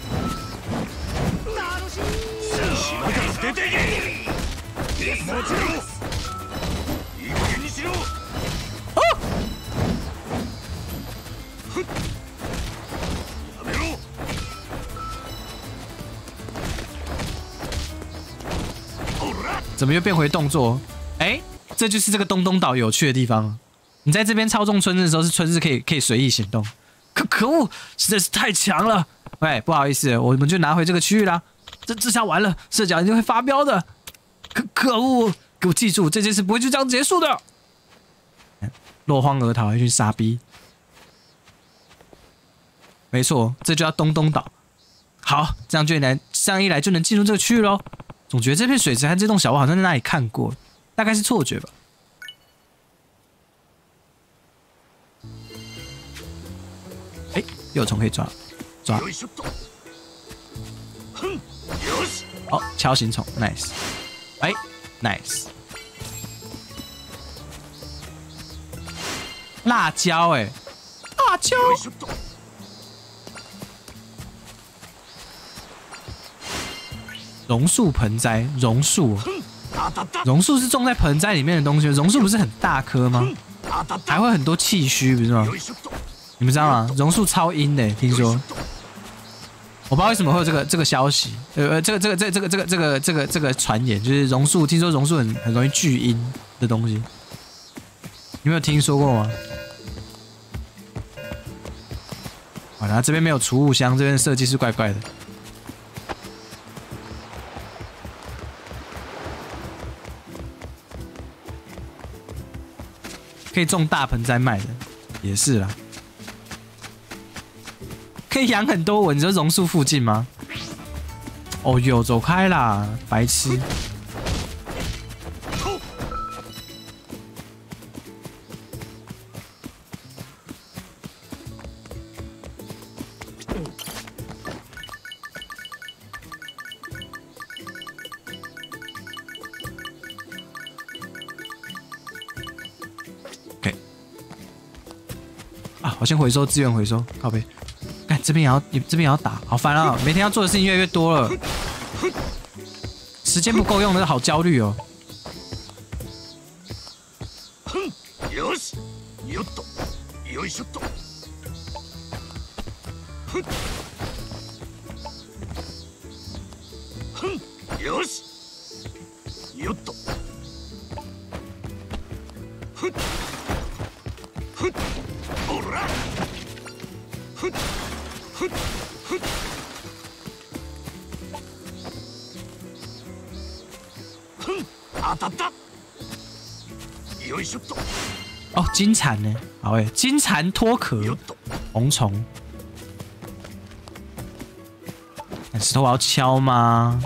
怎么又变回动作？哎，这就是这个东东岛有趣的地方。你在这边操纵春日的时候，是春日可以随意行动。可恶，实在是太强了！喂，不好意思，我们就拿回这个区域啦。这下完了，社长一定会发飙的。可恶，给我记住，这件事不会就这样结束的。落荒而逃，一群傻逼。没错，这就叫东东岛。好，这样一来就能进入这个区域喽。总觉得这片水池和这栋小屋好像在哪里看过，大概是错觉吧。哎，又有虫可以抓。哦，锹形虫 ，nice。哎 ，nice。辣椒，哎，辣椒。榕树盆栽，榕树是种在盆栽里面的东西。榕树不是很大棵吗？还会很多气虚，不是吗？你们知道吗？榕树超阴的，听说。我不知道为什么会有这个消息，这个传言，就是榕树，听说榕树很容易聚阴的东西。你没有听说过吗？好啦，这边没有储物箱，这边的设计是怪怪的。可以种大盆栽卖的，也是啦。可以养很多蚊，你说榕树附近吗？哦哟，走开啦，白痴！我先回收资源回收，靠北。看这边也要打，好烦啊！每天要做的事情越来越多了，时间不够用，真的好焦虑哦。哦，金蝉呢？好诶，金蝉脱壳，红虫。石头我要敲吗？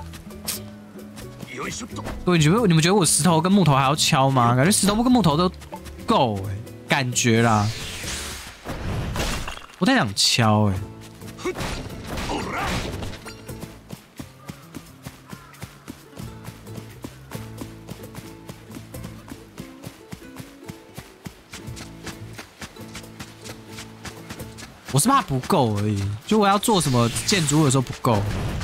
各位，你们觉得我石头跟木头还要敲吗？感觉石头跟木头都够诶，感觉啦。不太想敲诶。我是怕不够而已，就我要做什么建筑物的时候不够。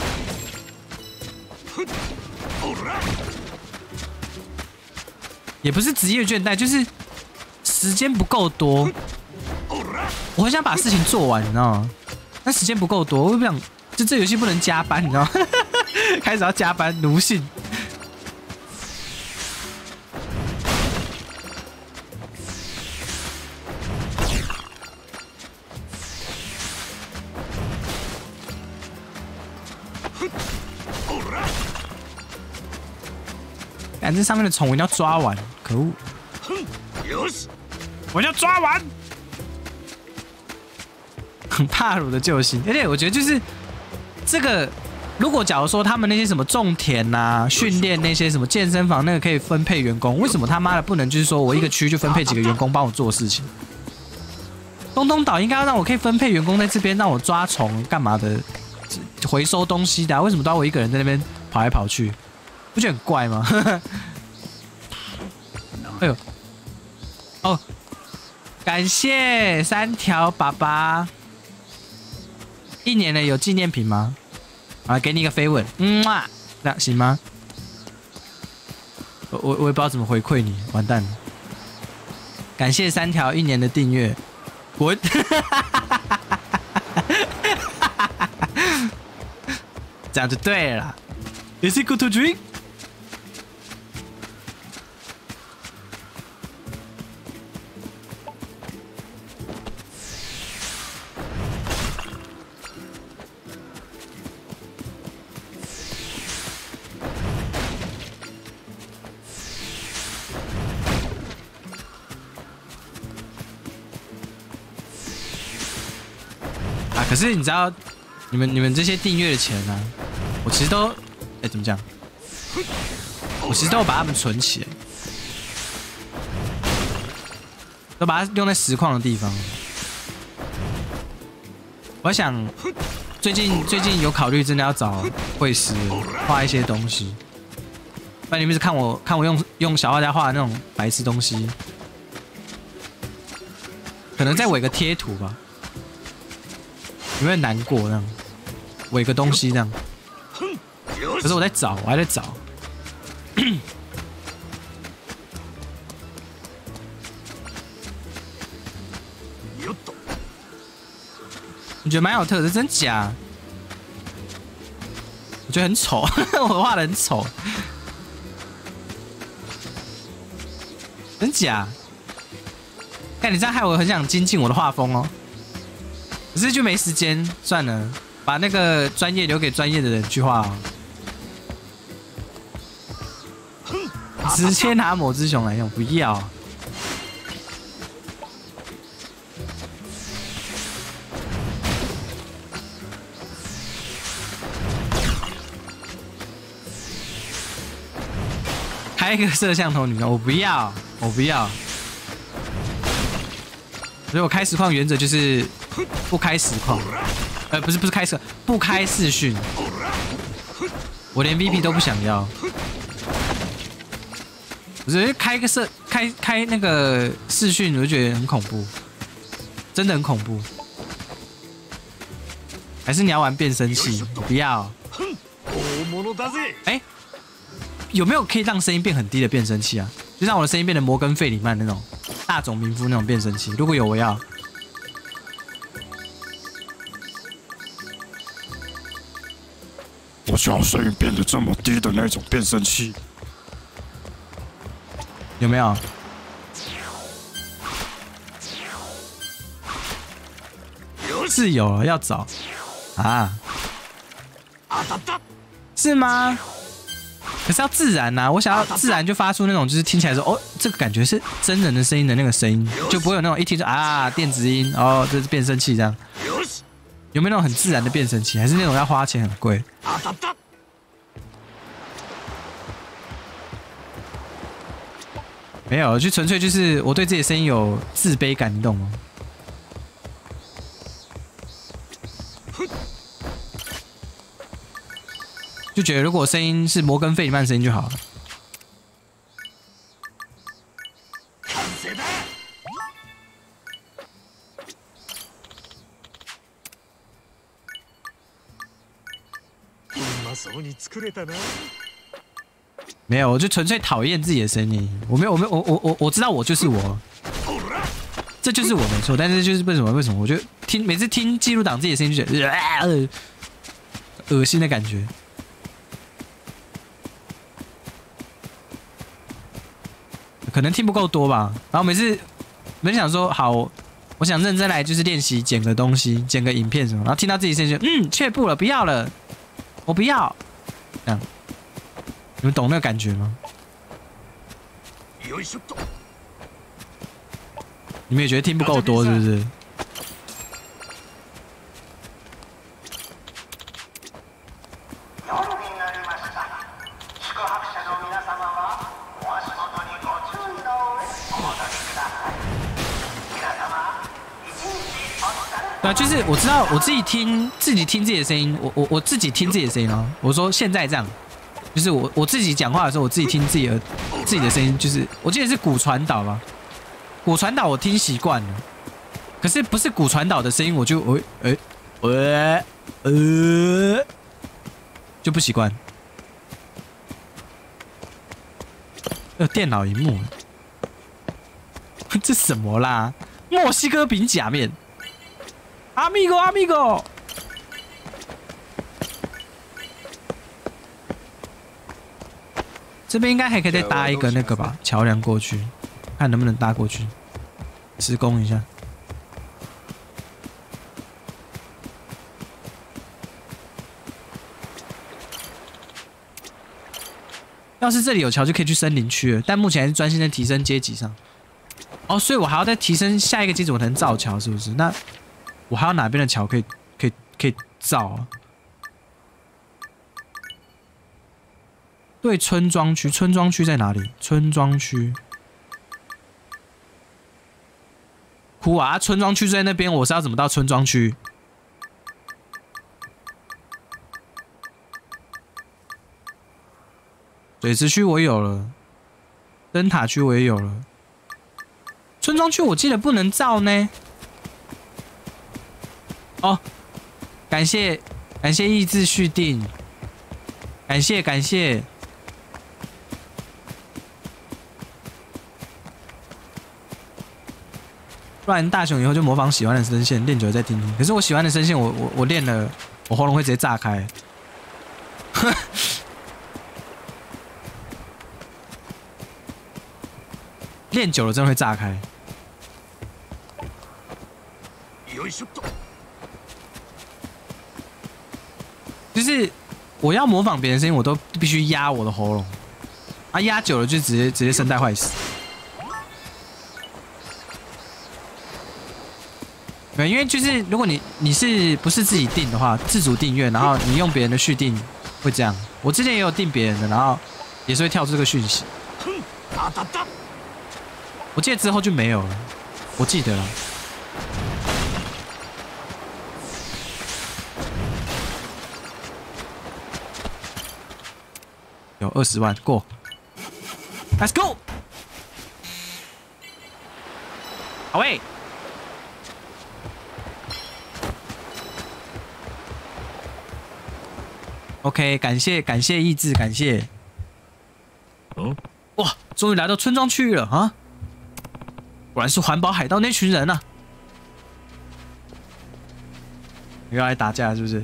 也不是职业倦怠，就是时间不够多。我很想把事情做完，你知道吗？但时间不够多，我又不想，就这游戏不能加班，你知道吗？开始要加班，奴性。 看这上面的虫，我一定要抓完，可恶！我要抓完。很帕鲁的救星，而且我觉得就是这个，如果假如说他们那些什么种田啊、训练那些什么健身房那个可以分配员工，为什么他妈的不能就是说我一个区就分配几个员工帮我做事情？东东岛应该要让我可以分配员工在这边，让我抓虫干嘛的，回收东西的、啊，为什么都要我一个人在那边跑来跑去？不觉得很怪吗？哎呦，哦，感谢3条爸爸。1年了，有纪念品吗？啊，给你一个飞吻，那行吗？我也不知道怎么回馈你，完蛋了。感谢3条1年的订阅，滚！这样就对了啦。Is it good to drink？可是你知道，你们这些订阅的钱呢、啊，我其实都，怎么讲？我其实都有把它们存起来，都把它用在实况的地方。我想最近有考虑真的要找绘师画一些东西，不然你们是看我用小画家画的那种白痴东西，可能再伪个贴图吧。有没有难过那样？伪个东西这样？可是我还在找。你觉得蛮有特色，真假？我觉得很丑，我画的很丑，真假？看你这样害我很想精进我的画风哦。可是就没时间，算了，把那个专业留给专业的人去画、哦。直接拿某只熊来用，不要。开一个摄像头女装，我不要，我不要。所以我开实况原则就是不开实况，不是开实，不开视讯，我连 VP 都不想要。我觉得开那个视讯，我就觉得很恐怖，真的很恐怖。还是你要玩变声器？我不要。哎，有没有可以让声音变很低的变声器啊？就让我的声音变成摩根费里曼那种大冢明夫那种变声器。如果有，我要。 我需要声音变得这么低的那种变声器。 有没有？是有，要找啊？是吗？可是要自然呐、啊，我想要自然就发出那种就是听起来说哦，这个感觉是真人的声音的那个声音，就不会有那种一听就啊电子音哦，这是变声器这样。有没有那种很自然的变声器？还是那种要花钱很贵？没有，就纯粹就是我对自己的声音有自卑感，你懂吗？就觉得如果声音是摩根费里曼声音就好了。没有，我就纯粹讨厌自己的声音。我知道我就是我，这就是我没错。但是就是为什么？我就每次听记录档自己的声音就觉得恶心的感觉。可能听不够多吧，然后每次想说好，我想认真来就是练习剪个东西，剪个影片什么，然后听到自己声音就却步了，不要了，我不要，这样，你们懂那个感觉吗？ よいしょっと。 你们也觉得听不够多是不是？对啊，就是我知道我自己听自己的声音，我自己听自己的声音哦。我说现在这样，就是我自己讲话的时候，我自己听自己的声音，就是我记得是骨传导吧，骨传导我听习惯了，可是不是骨传导的声音，我就就不习惯。电脑荧幕，这什么啦？墨西哥饼假面。Amigo， 这边应该还可以再搭一个那个吧，桥梁过去，看能不能搭过去，施工一下。要是这里有桥，就可以去森林区了，但目前还是专心在提升阶级上。哦，所以我还要再提升下一个阶级，我才能造桥，是不是？那我还有哪边的桥可以造啊？对，村庄区，村庄区在哪里？村庄区，哭啊！村庄区在那边，我是要怎么到村庄区？水池区我有了，灯塔区我也有了，村庄区我记得不能造呢。哦，感谢意志续订，感谢。不然大雄以后就模仿喜欢的声线，练久了再听听。可是我喜欢的声线，我练了，我喉咙会直接炸开。练久了真的会炸开。 よいしょっと。 就是我要模仿别人声音，我都必须压我的喉咙，啊，压久了就直接声带坏死。对，因为就是如果你是不是自己订的话，自主订阅，然后你用别人的续订会这样。我之前也有订别人的，然后也是会跳出这个讯息。我记得之后就没有了，我记得了。有20万过 ，Let's go！ 好喂。OK， 感谢意志，感谢。 哦， 哇，终于来到村庄区域了啊！果然是环保海盗那群人啊！又要来打架是不是？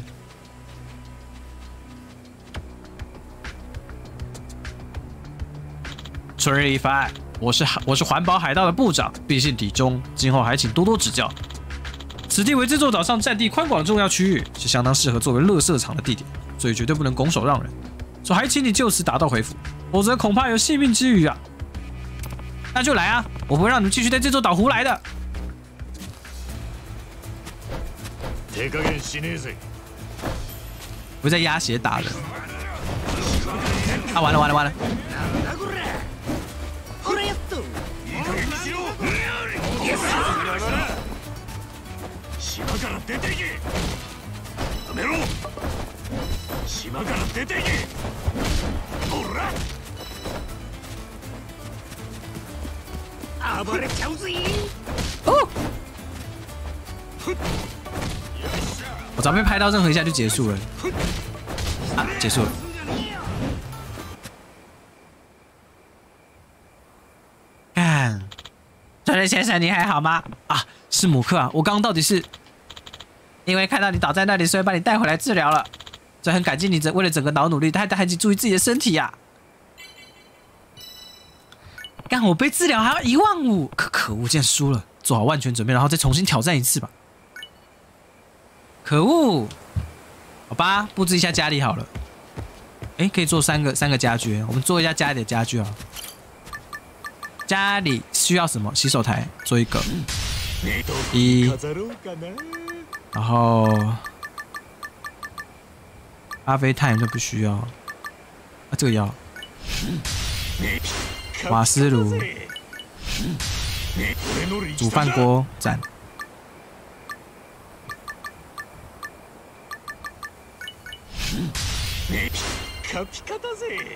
春日一番，我是环保海盗的部长，毕竟抵中，今后还请多多指教。此地为这座岛上占地宽广的重要区域，是相当适合作为垃圾场的地点。所以绝对不能拱手让人，所以还请你就此打道回府，否则恐怕有性命之虞啊！那就来啊，我不会让你们继续在这座岛胡来的。不会再压血打人啊！完了！ 島から出ていけ！やめろ！島から出ていけ！おら！暴れちゃうぜ！ 哦！我早被拍到任何一下就结束了。啊，结束了。干，这位先生你还好吗？啊，是姆克啊！我刚刚到底是因为看到你倒在那里，所以把你带回来治疗了。这很感激你为了整个岛努力，还注意自己的身体呀、干，我被治疗还要15000，可恶！竟然输了，做好万全准备，然后再重新挑战一次吧。可恶！好吧，布置一下家里好了。哎，可以做三个家具，我们做一下家里的家具啊。 家里需要什么？洗手台做一个，然后咖啡炭就不需要，啊，这个要。瓦斯炉、煮饭锅赞。 ピカピカだぜ。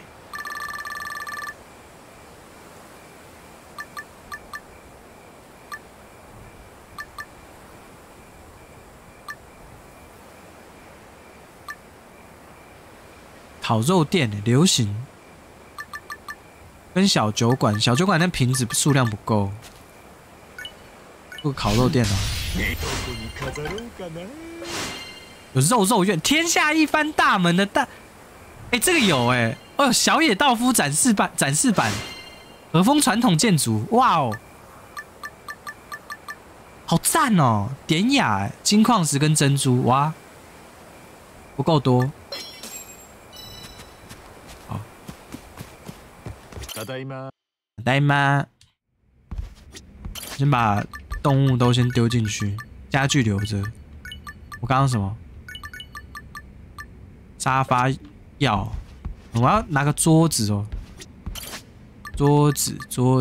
烤肉店流行，跟小酒馆，小酒馆那瓶子数量不够。做烤肉店哦，有肉院，天下一番大门的大，哎，这个有哎，哦，小野道夫展示版，和风传统建筑，哇哦，好赞哦，典雅哎，金矿石跟珍珠，哇，不够多。 ただいま。 呆妈，先把动物都先丢进去，家具留着。我刚刚什么？沙发要，我要拿个桌子哦。桌子。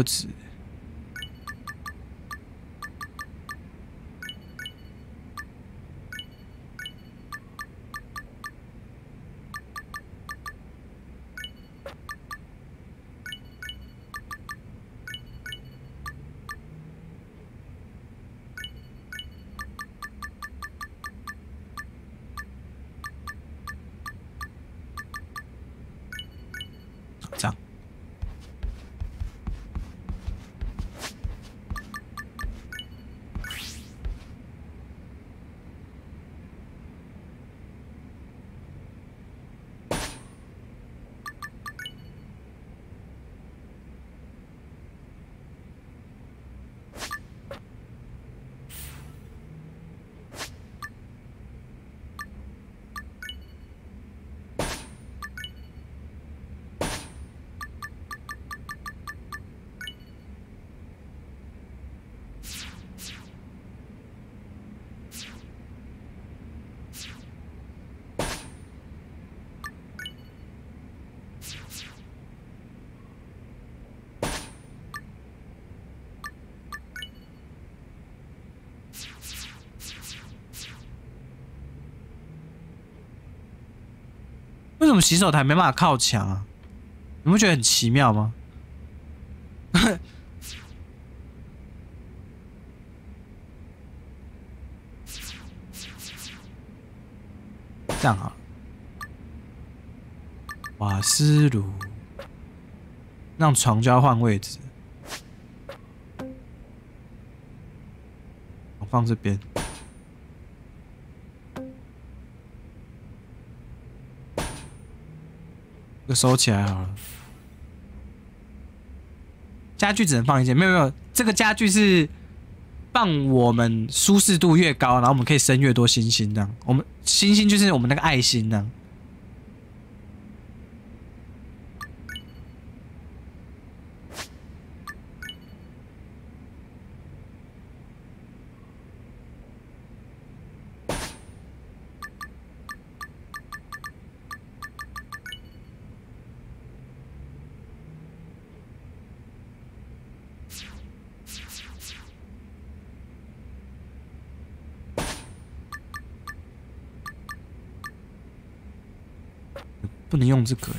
这样，为什么洗手台没办法靠墙啊？你不觉得很奇妙吗？这样好了，瓦斯炉，让床就要换位置，我放这边。就收起来好了。家具只能放一件，没有，这个家具是放我们舒适度越高，然后我们可以生越多星星这样。我们星星就是我们那个爱心这样。不能用这个，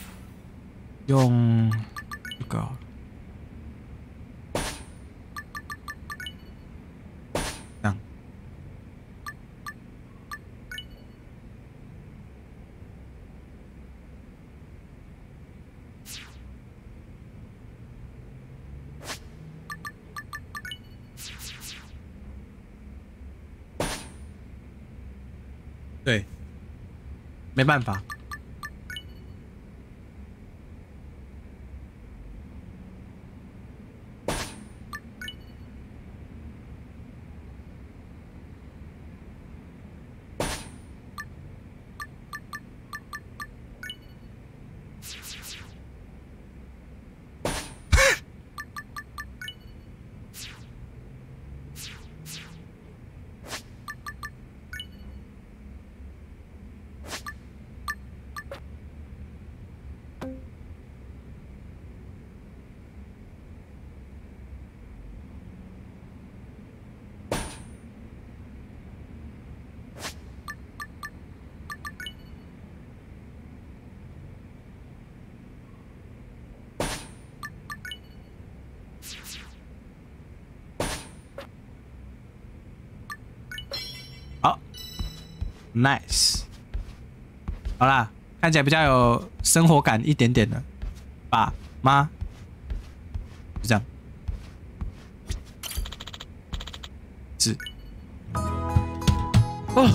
用这个。这样。对，没办法。 ，nice。好啦，看起来比较有生活感一点点的，爸妈，就这样。是。哦。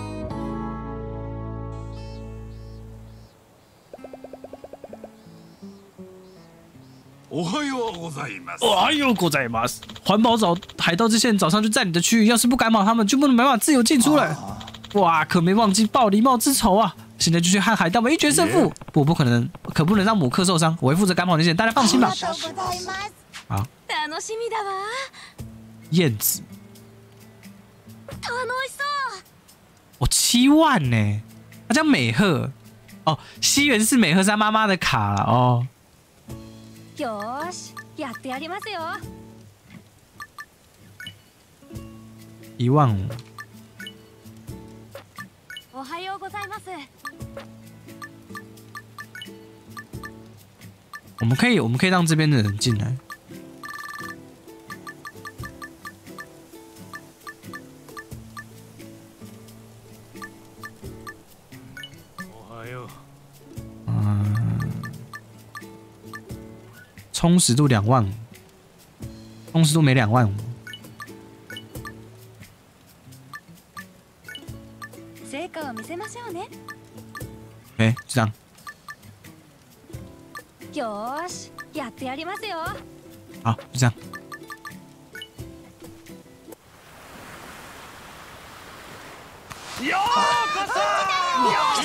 おはようございます。 哎呦，ございます！环保海盗之线早上就在你的区域，要是不赶跑他们，就没办法自由进出了。哇，可没忘记报礼貌之仇啊！现在就去和海盗们一决胜负。不可能，可不能让母克受伤。我会负责赶跑那些人，大家放心吧。好。 楽しみだわ。 燕子。 楽しそう。 哦，7万呢！他叫美鹤。哦，西园寺美鹤是他妈妈的卡了哦。 よーし、やってやりますよ。 15000。 おはようございます。 我们可以让这边的人进来。 おはよう。 充实度25000，充实度没25000。 成果を見せましょうね。 OK，就这样。 よーし、やってやりますよ。 好，就这样。 ようこそ。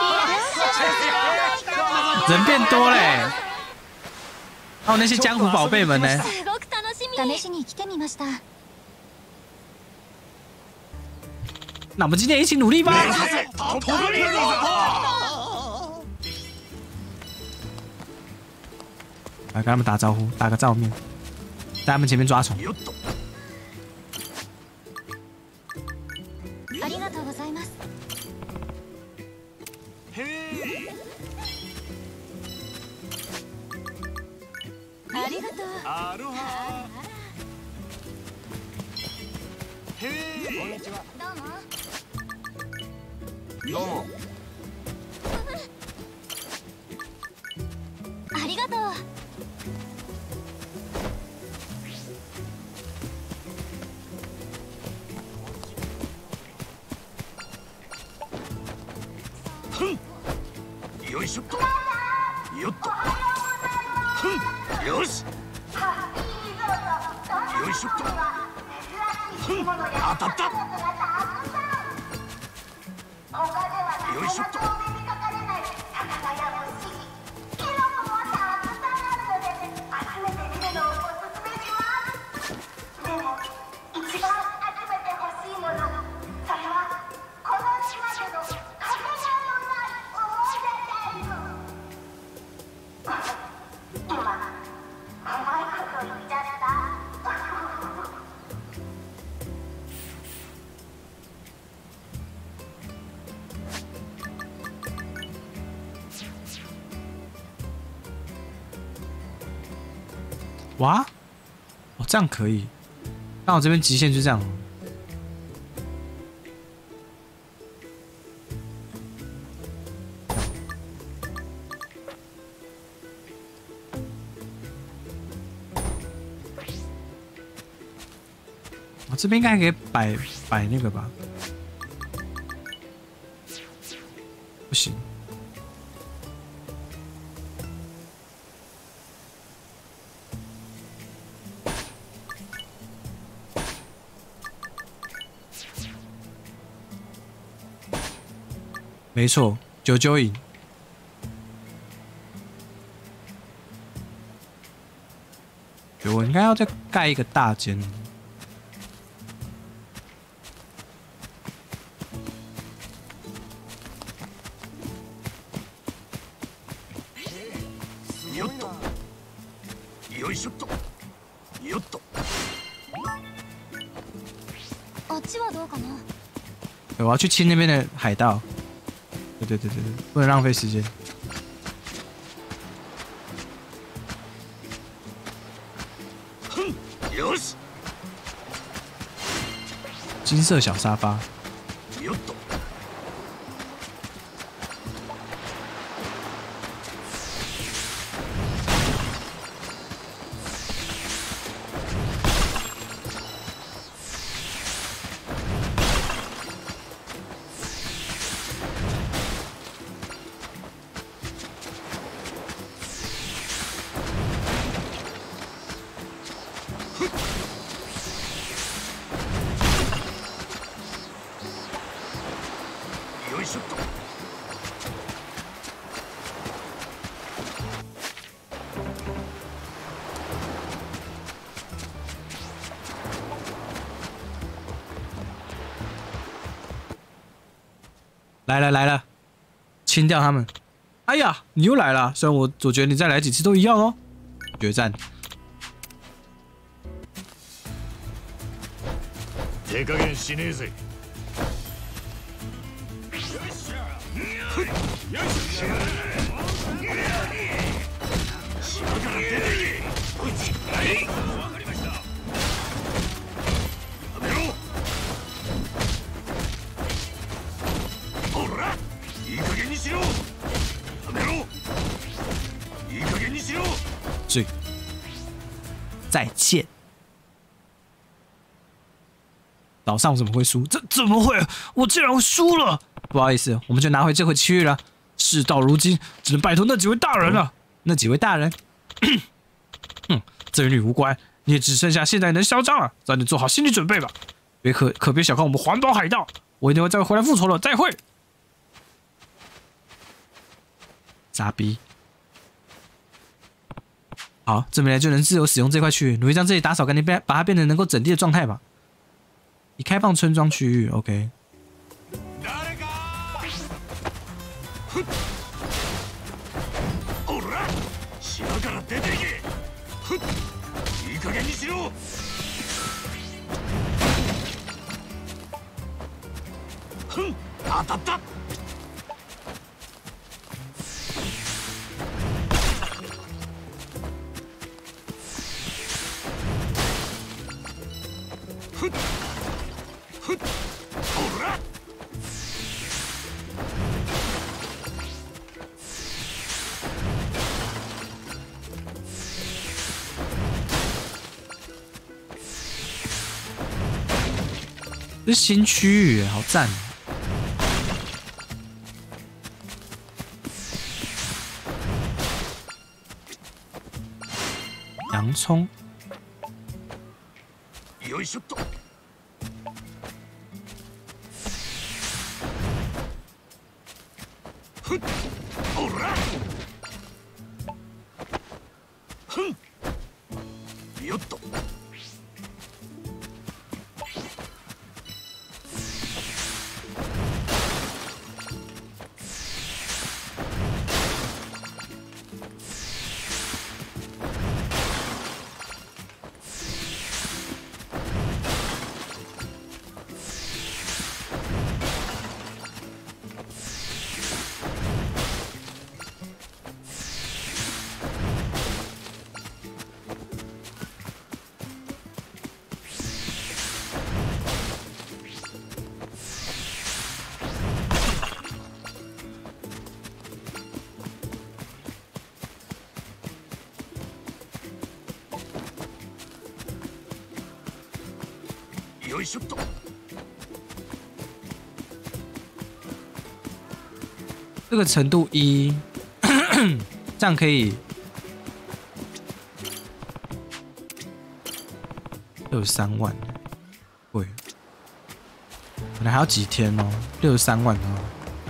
人变多嘞。还有那些江湖宝贝们呢？ すごく楽しみ。試しに来てみました。 那我们今天一起努力吧！来跟他们打招呼，打个照面，在他们前面抓虫。 ありがとうございます。ありがとう。 アロハ。へえ。こんにちは。 どうも。 どうも。 ありがとう。 よいしょっと。よっと。よし。よいしょっと。当たった。よいしょっと。 哇，哦，这样可以。刚好这边极限就这样。我这边应该还可以摆那个吧？不行。没错，99赢。对，我应该要再盖一个大间。 よっと。よいしょっと。よっと。 あっちはどうかな。 对，我要去清那边的海盗。对，不能浪费时间。 よし。 金色小沙发。 よっと。 来了来了，清掉他们。哎呀，你又来了！虽然我觉得你再来几次都一样哦。决战。 手加減しねえぜ。島から出ていけ。はい。わかりました。やめろ。おら、いい加減にしろ。やめろ。いい加減にしろ。 再见。岛上怎么会输？这怎么会？我竟然输了！不好意思，我们就拿回这块区域了。事到如今，只能拜托那几位大人了。那几位大人，这与你无关，你也只剩下现在能嚣张了。早点做好心理准备吧，可别小看我们环保海盗，我一定会再回来复仇的。再会。傻逼。好，这么来就能自由使用这块区域，努力将这里打扫干净，把它变成能够整地的状态吧。已开放村庄区域 ，OK。 おら、島から出ていけ。いい加減にしろ。当たった。おら。 这是新区域，好赞！洋葱。 よいしょっと。おら。よっと。よいしょっと。 这个程度1，这样可以63万，贵，可能还要几天哦，63万哦。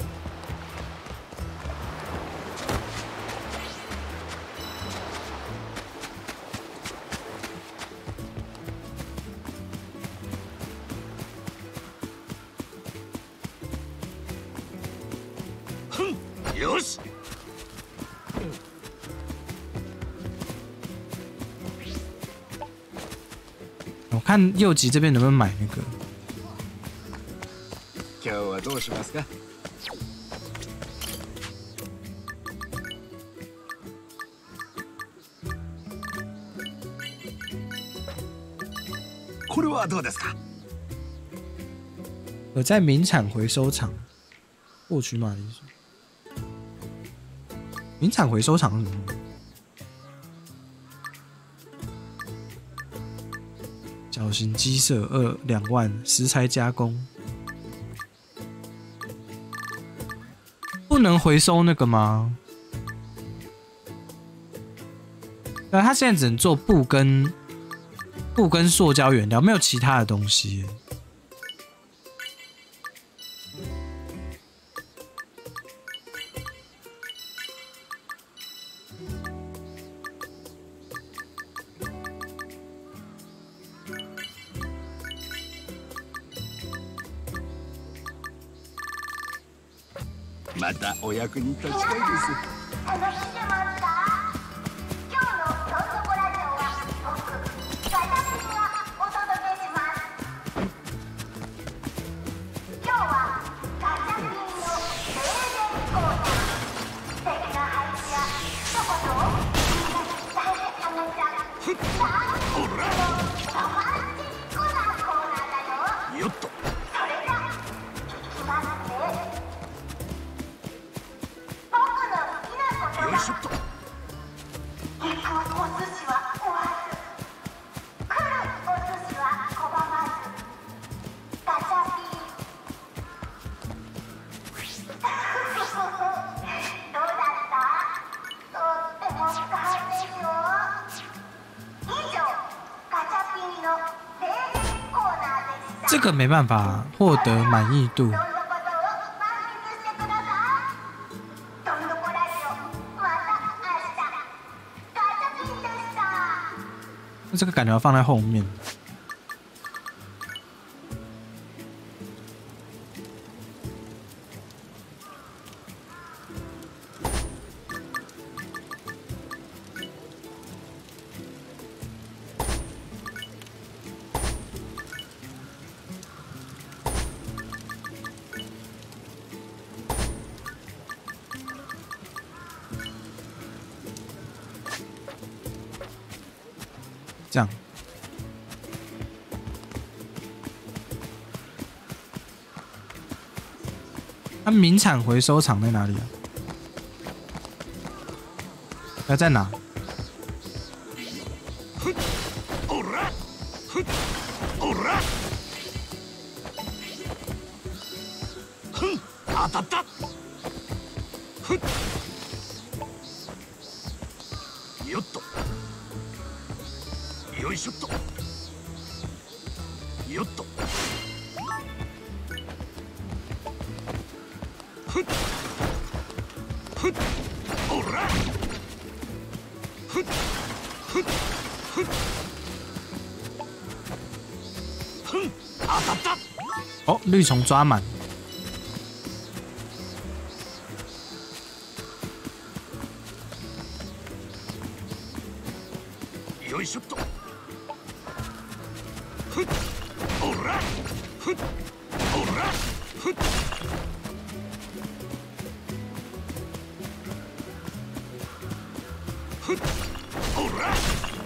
よし。 我看右吉这边能不能买那个。 今日はどうしますか？これはどうですか？ 有在名产回收厂获取马铃薯。名产回收厂是什么？小型鸡舍2万，食材加工不能回收那个吗？对，他现在只能做布跟塑胶原料，没有其他的东西耶。 またお役に立ちたいです。 楽しんでますか？今日のどんどこラジオは僕、ガチャピンがお届けします。今日はガチャピンの定例コーナー。素敵な俳句や一言をみんなに伝えてあげちゃう大人気のロマンチックなコーナーだよ。 よっと。 それじゃいきますね。僕の好きな言葉。 よいしょっと。 行くお寿司は追わず、来るお寿司は拒まず。ガチャピン。どうだった？とっても深いでしょ。以上、ガチャピンの定例コーナーでした。 这个没办法获得满意度。 どんどことを満喫してください。どんどこラジオ、また明日。ガチャピンでした。 这个感觉要放在后面。这样，它名产回收厂在哪里啊？要在哪？ おらふっおらふん当たったふっよっとよいしょっとよっとふっふっおらふっふっふっふん当たった哦，绿虫抓满。 よいしょっとふっおらふっおらふっふっおら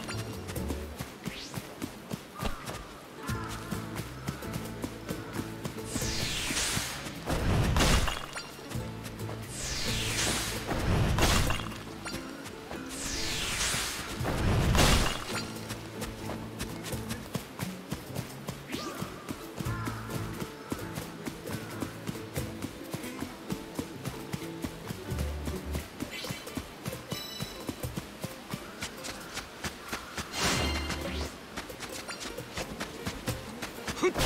ふっ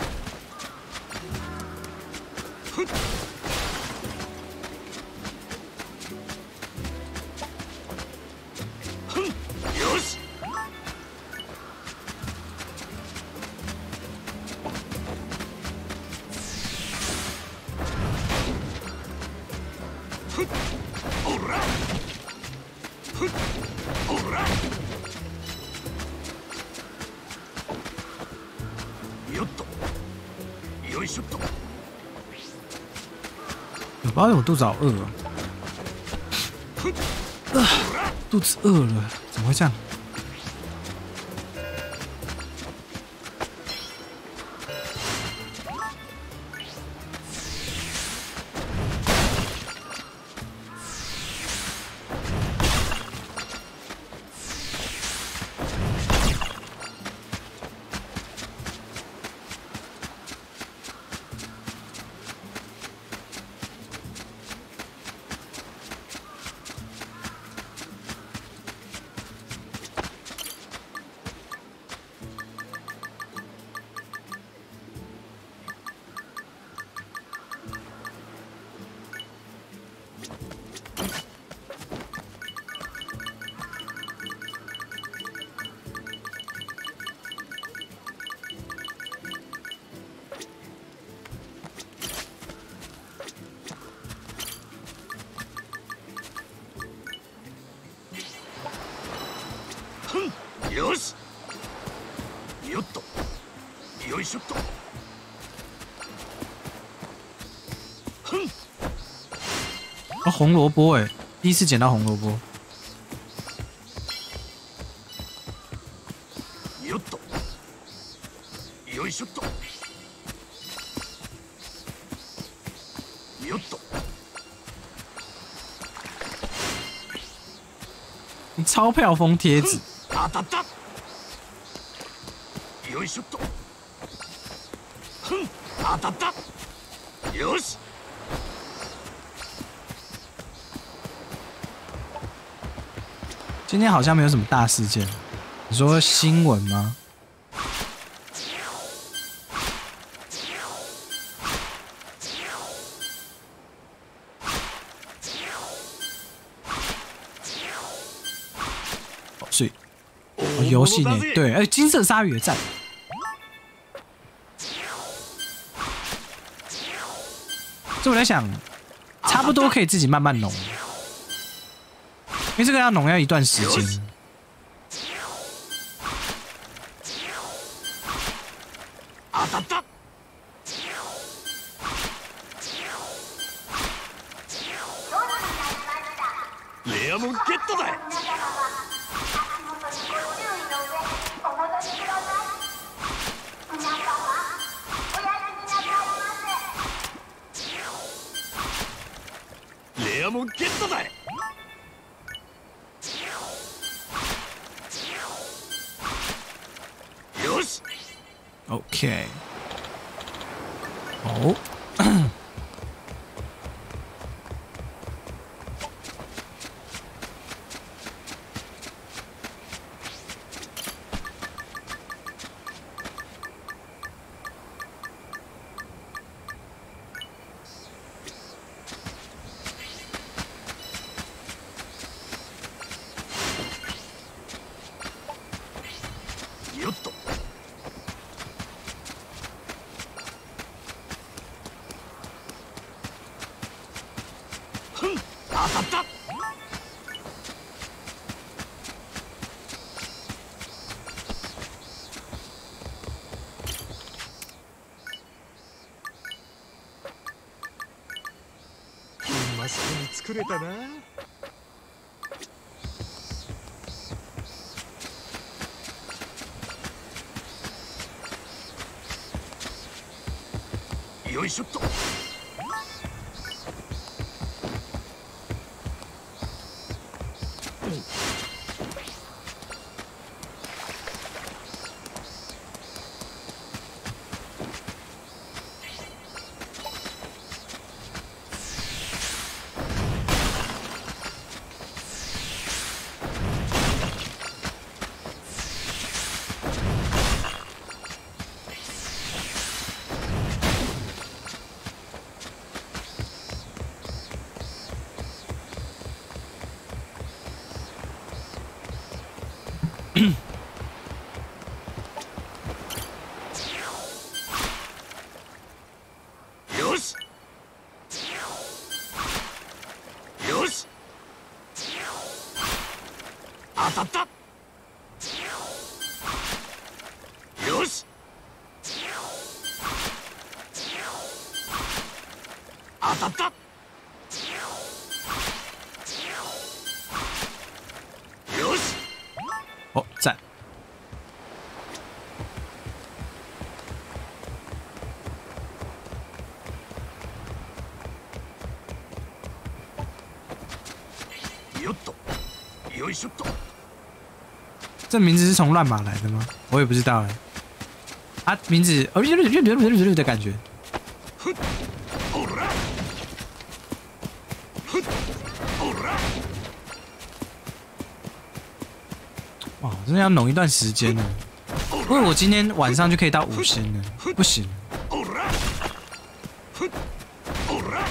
ふっふんよしふっおらふっおらよっとよいしょっと我不知道为什么肚子好饿哦， ふっおら肚子饿了，怎么会这样？ よし。よっと。よいしょっと。 哦，红萝卜哎，第一次捡到红萝卜。 よっと。よいしょっと。よっと。 钞票封贴纸。 当たった。よいしょっと。当たった。よし。 今天好像没有什么大事件。你说新闻吗？哦，所以游戏内对，哎，金色鲨鱼的战。所以我在想，差不多可以自己慢慢弄，因为这个要弄要一段时间。 当たった。レアモンゲットだ。レアモンゲットだ。よし。 OK， 哦， よっと。当たった。うまそうに作れたな。よいしょっと。よし。よし。当たった。よし。当たった。よし。 哦，赞。 よっと。よいしょっと。 这名字是从乱码来的吗？我也不知道哎。啊，名字的感觉。 おら。おら。 哇，真的要弄一段时间呢。因为我今天晚上就可以到5星了，不行。 おら。おら。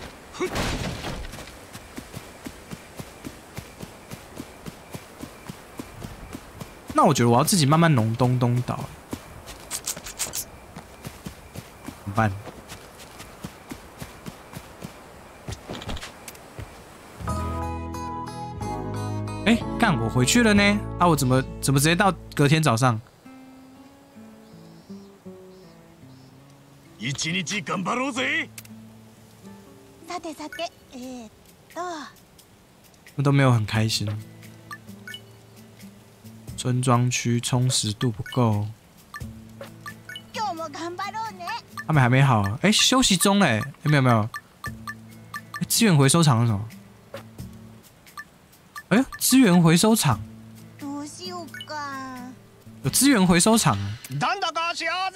那我觉得我要自己慢慢弄东东岛，怎么办？哎， 哎，干，我回去了呢。啊，我怎么直接到隔天早上？ 一日頑張ろうぜ。 さてさて、 都没有很开心。村庄区充实度不够， 今日も頑張ろうね。 他们还没好。哎，休息中嘞。哎，没有。资源回收厂是什么？哎呦，资源回收厂どうしようか。 有资源回收厂。 どんどこしようぜ。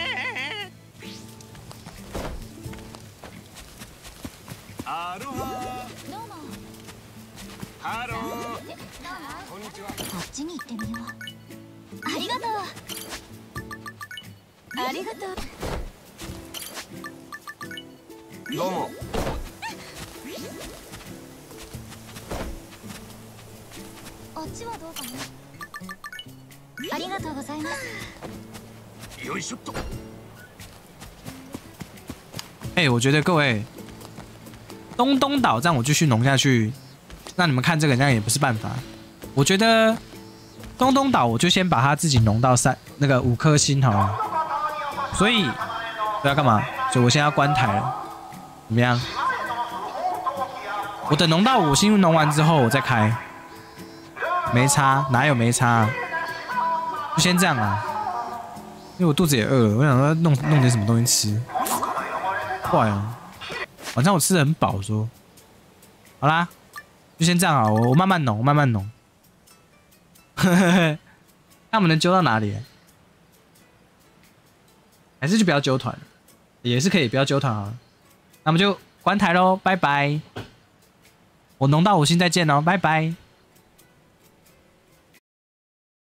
アロハ。 どうも。 ハロー。 こんにちは。こっちに行ってみよう。ありがとう。ありがとう。 どうも。 あっちはどうかな。ありがとうございます。 よいしょっと。 哎，我觉得各位，东东岛这样我继续农下去，让你们看这个那样也不是办法。我觉得东东岛我就先把它自己农到5颗星好了。所以不要干嘛？所以我现在要关台了，怎么样？我等农到5星农完之后我再开，没差，哪有没差？就先这样啊，因为我肚子也饿了，我想说弄点什么东西吃。怪哦，晚上我吃的很饱，说，好啦，就先这样啊，我慢慢弄，慢慢弄。看我们能揪到哪里？还是就不要揪团，也是可以不要揪团啊。那么就关台喽，拜拜。我农到5星再见哦，拜拜。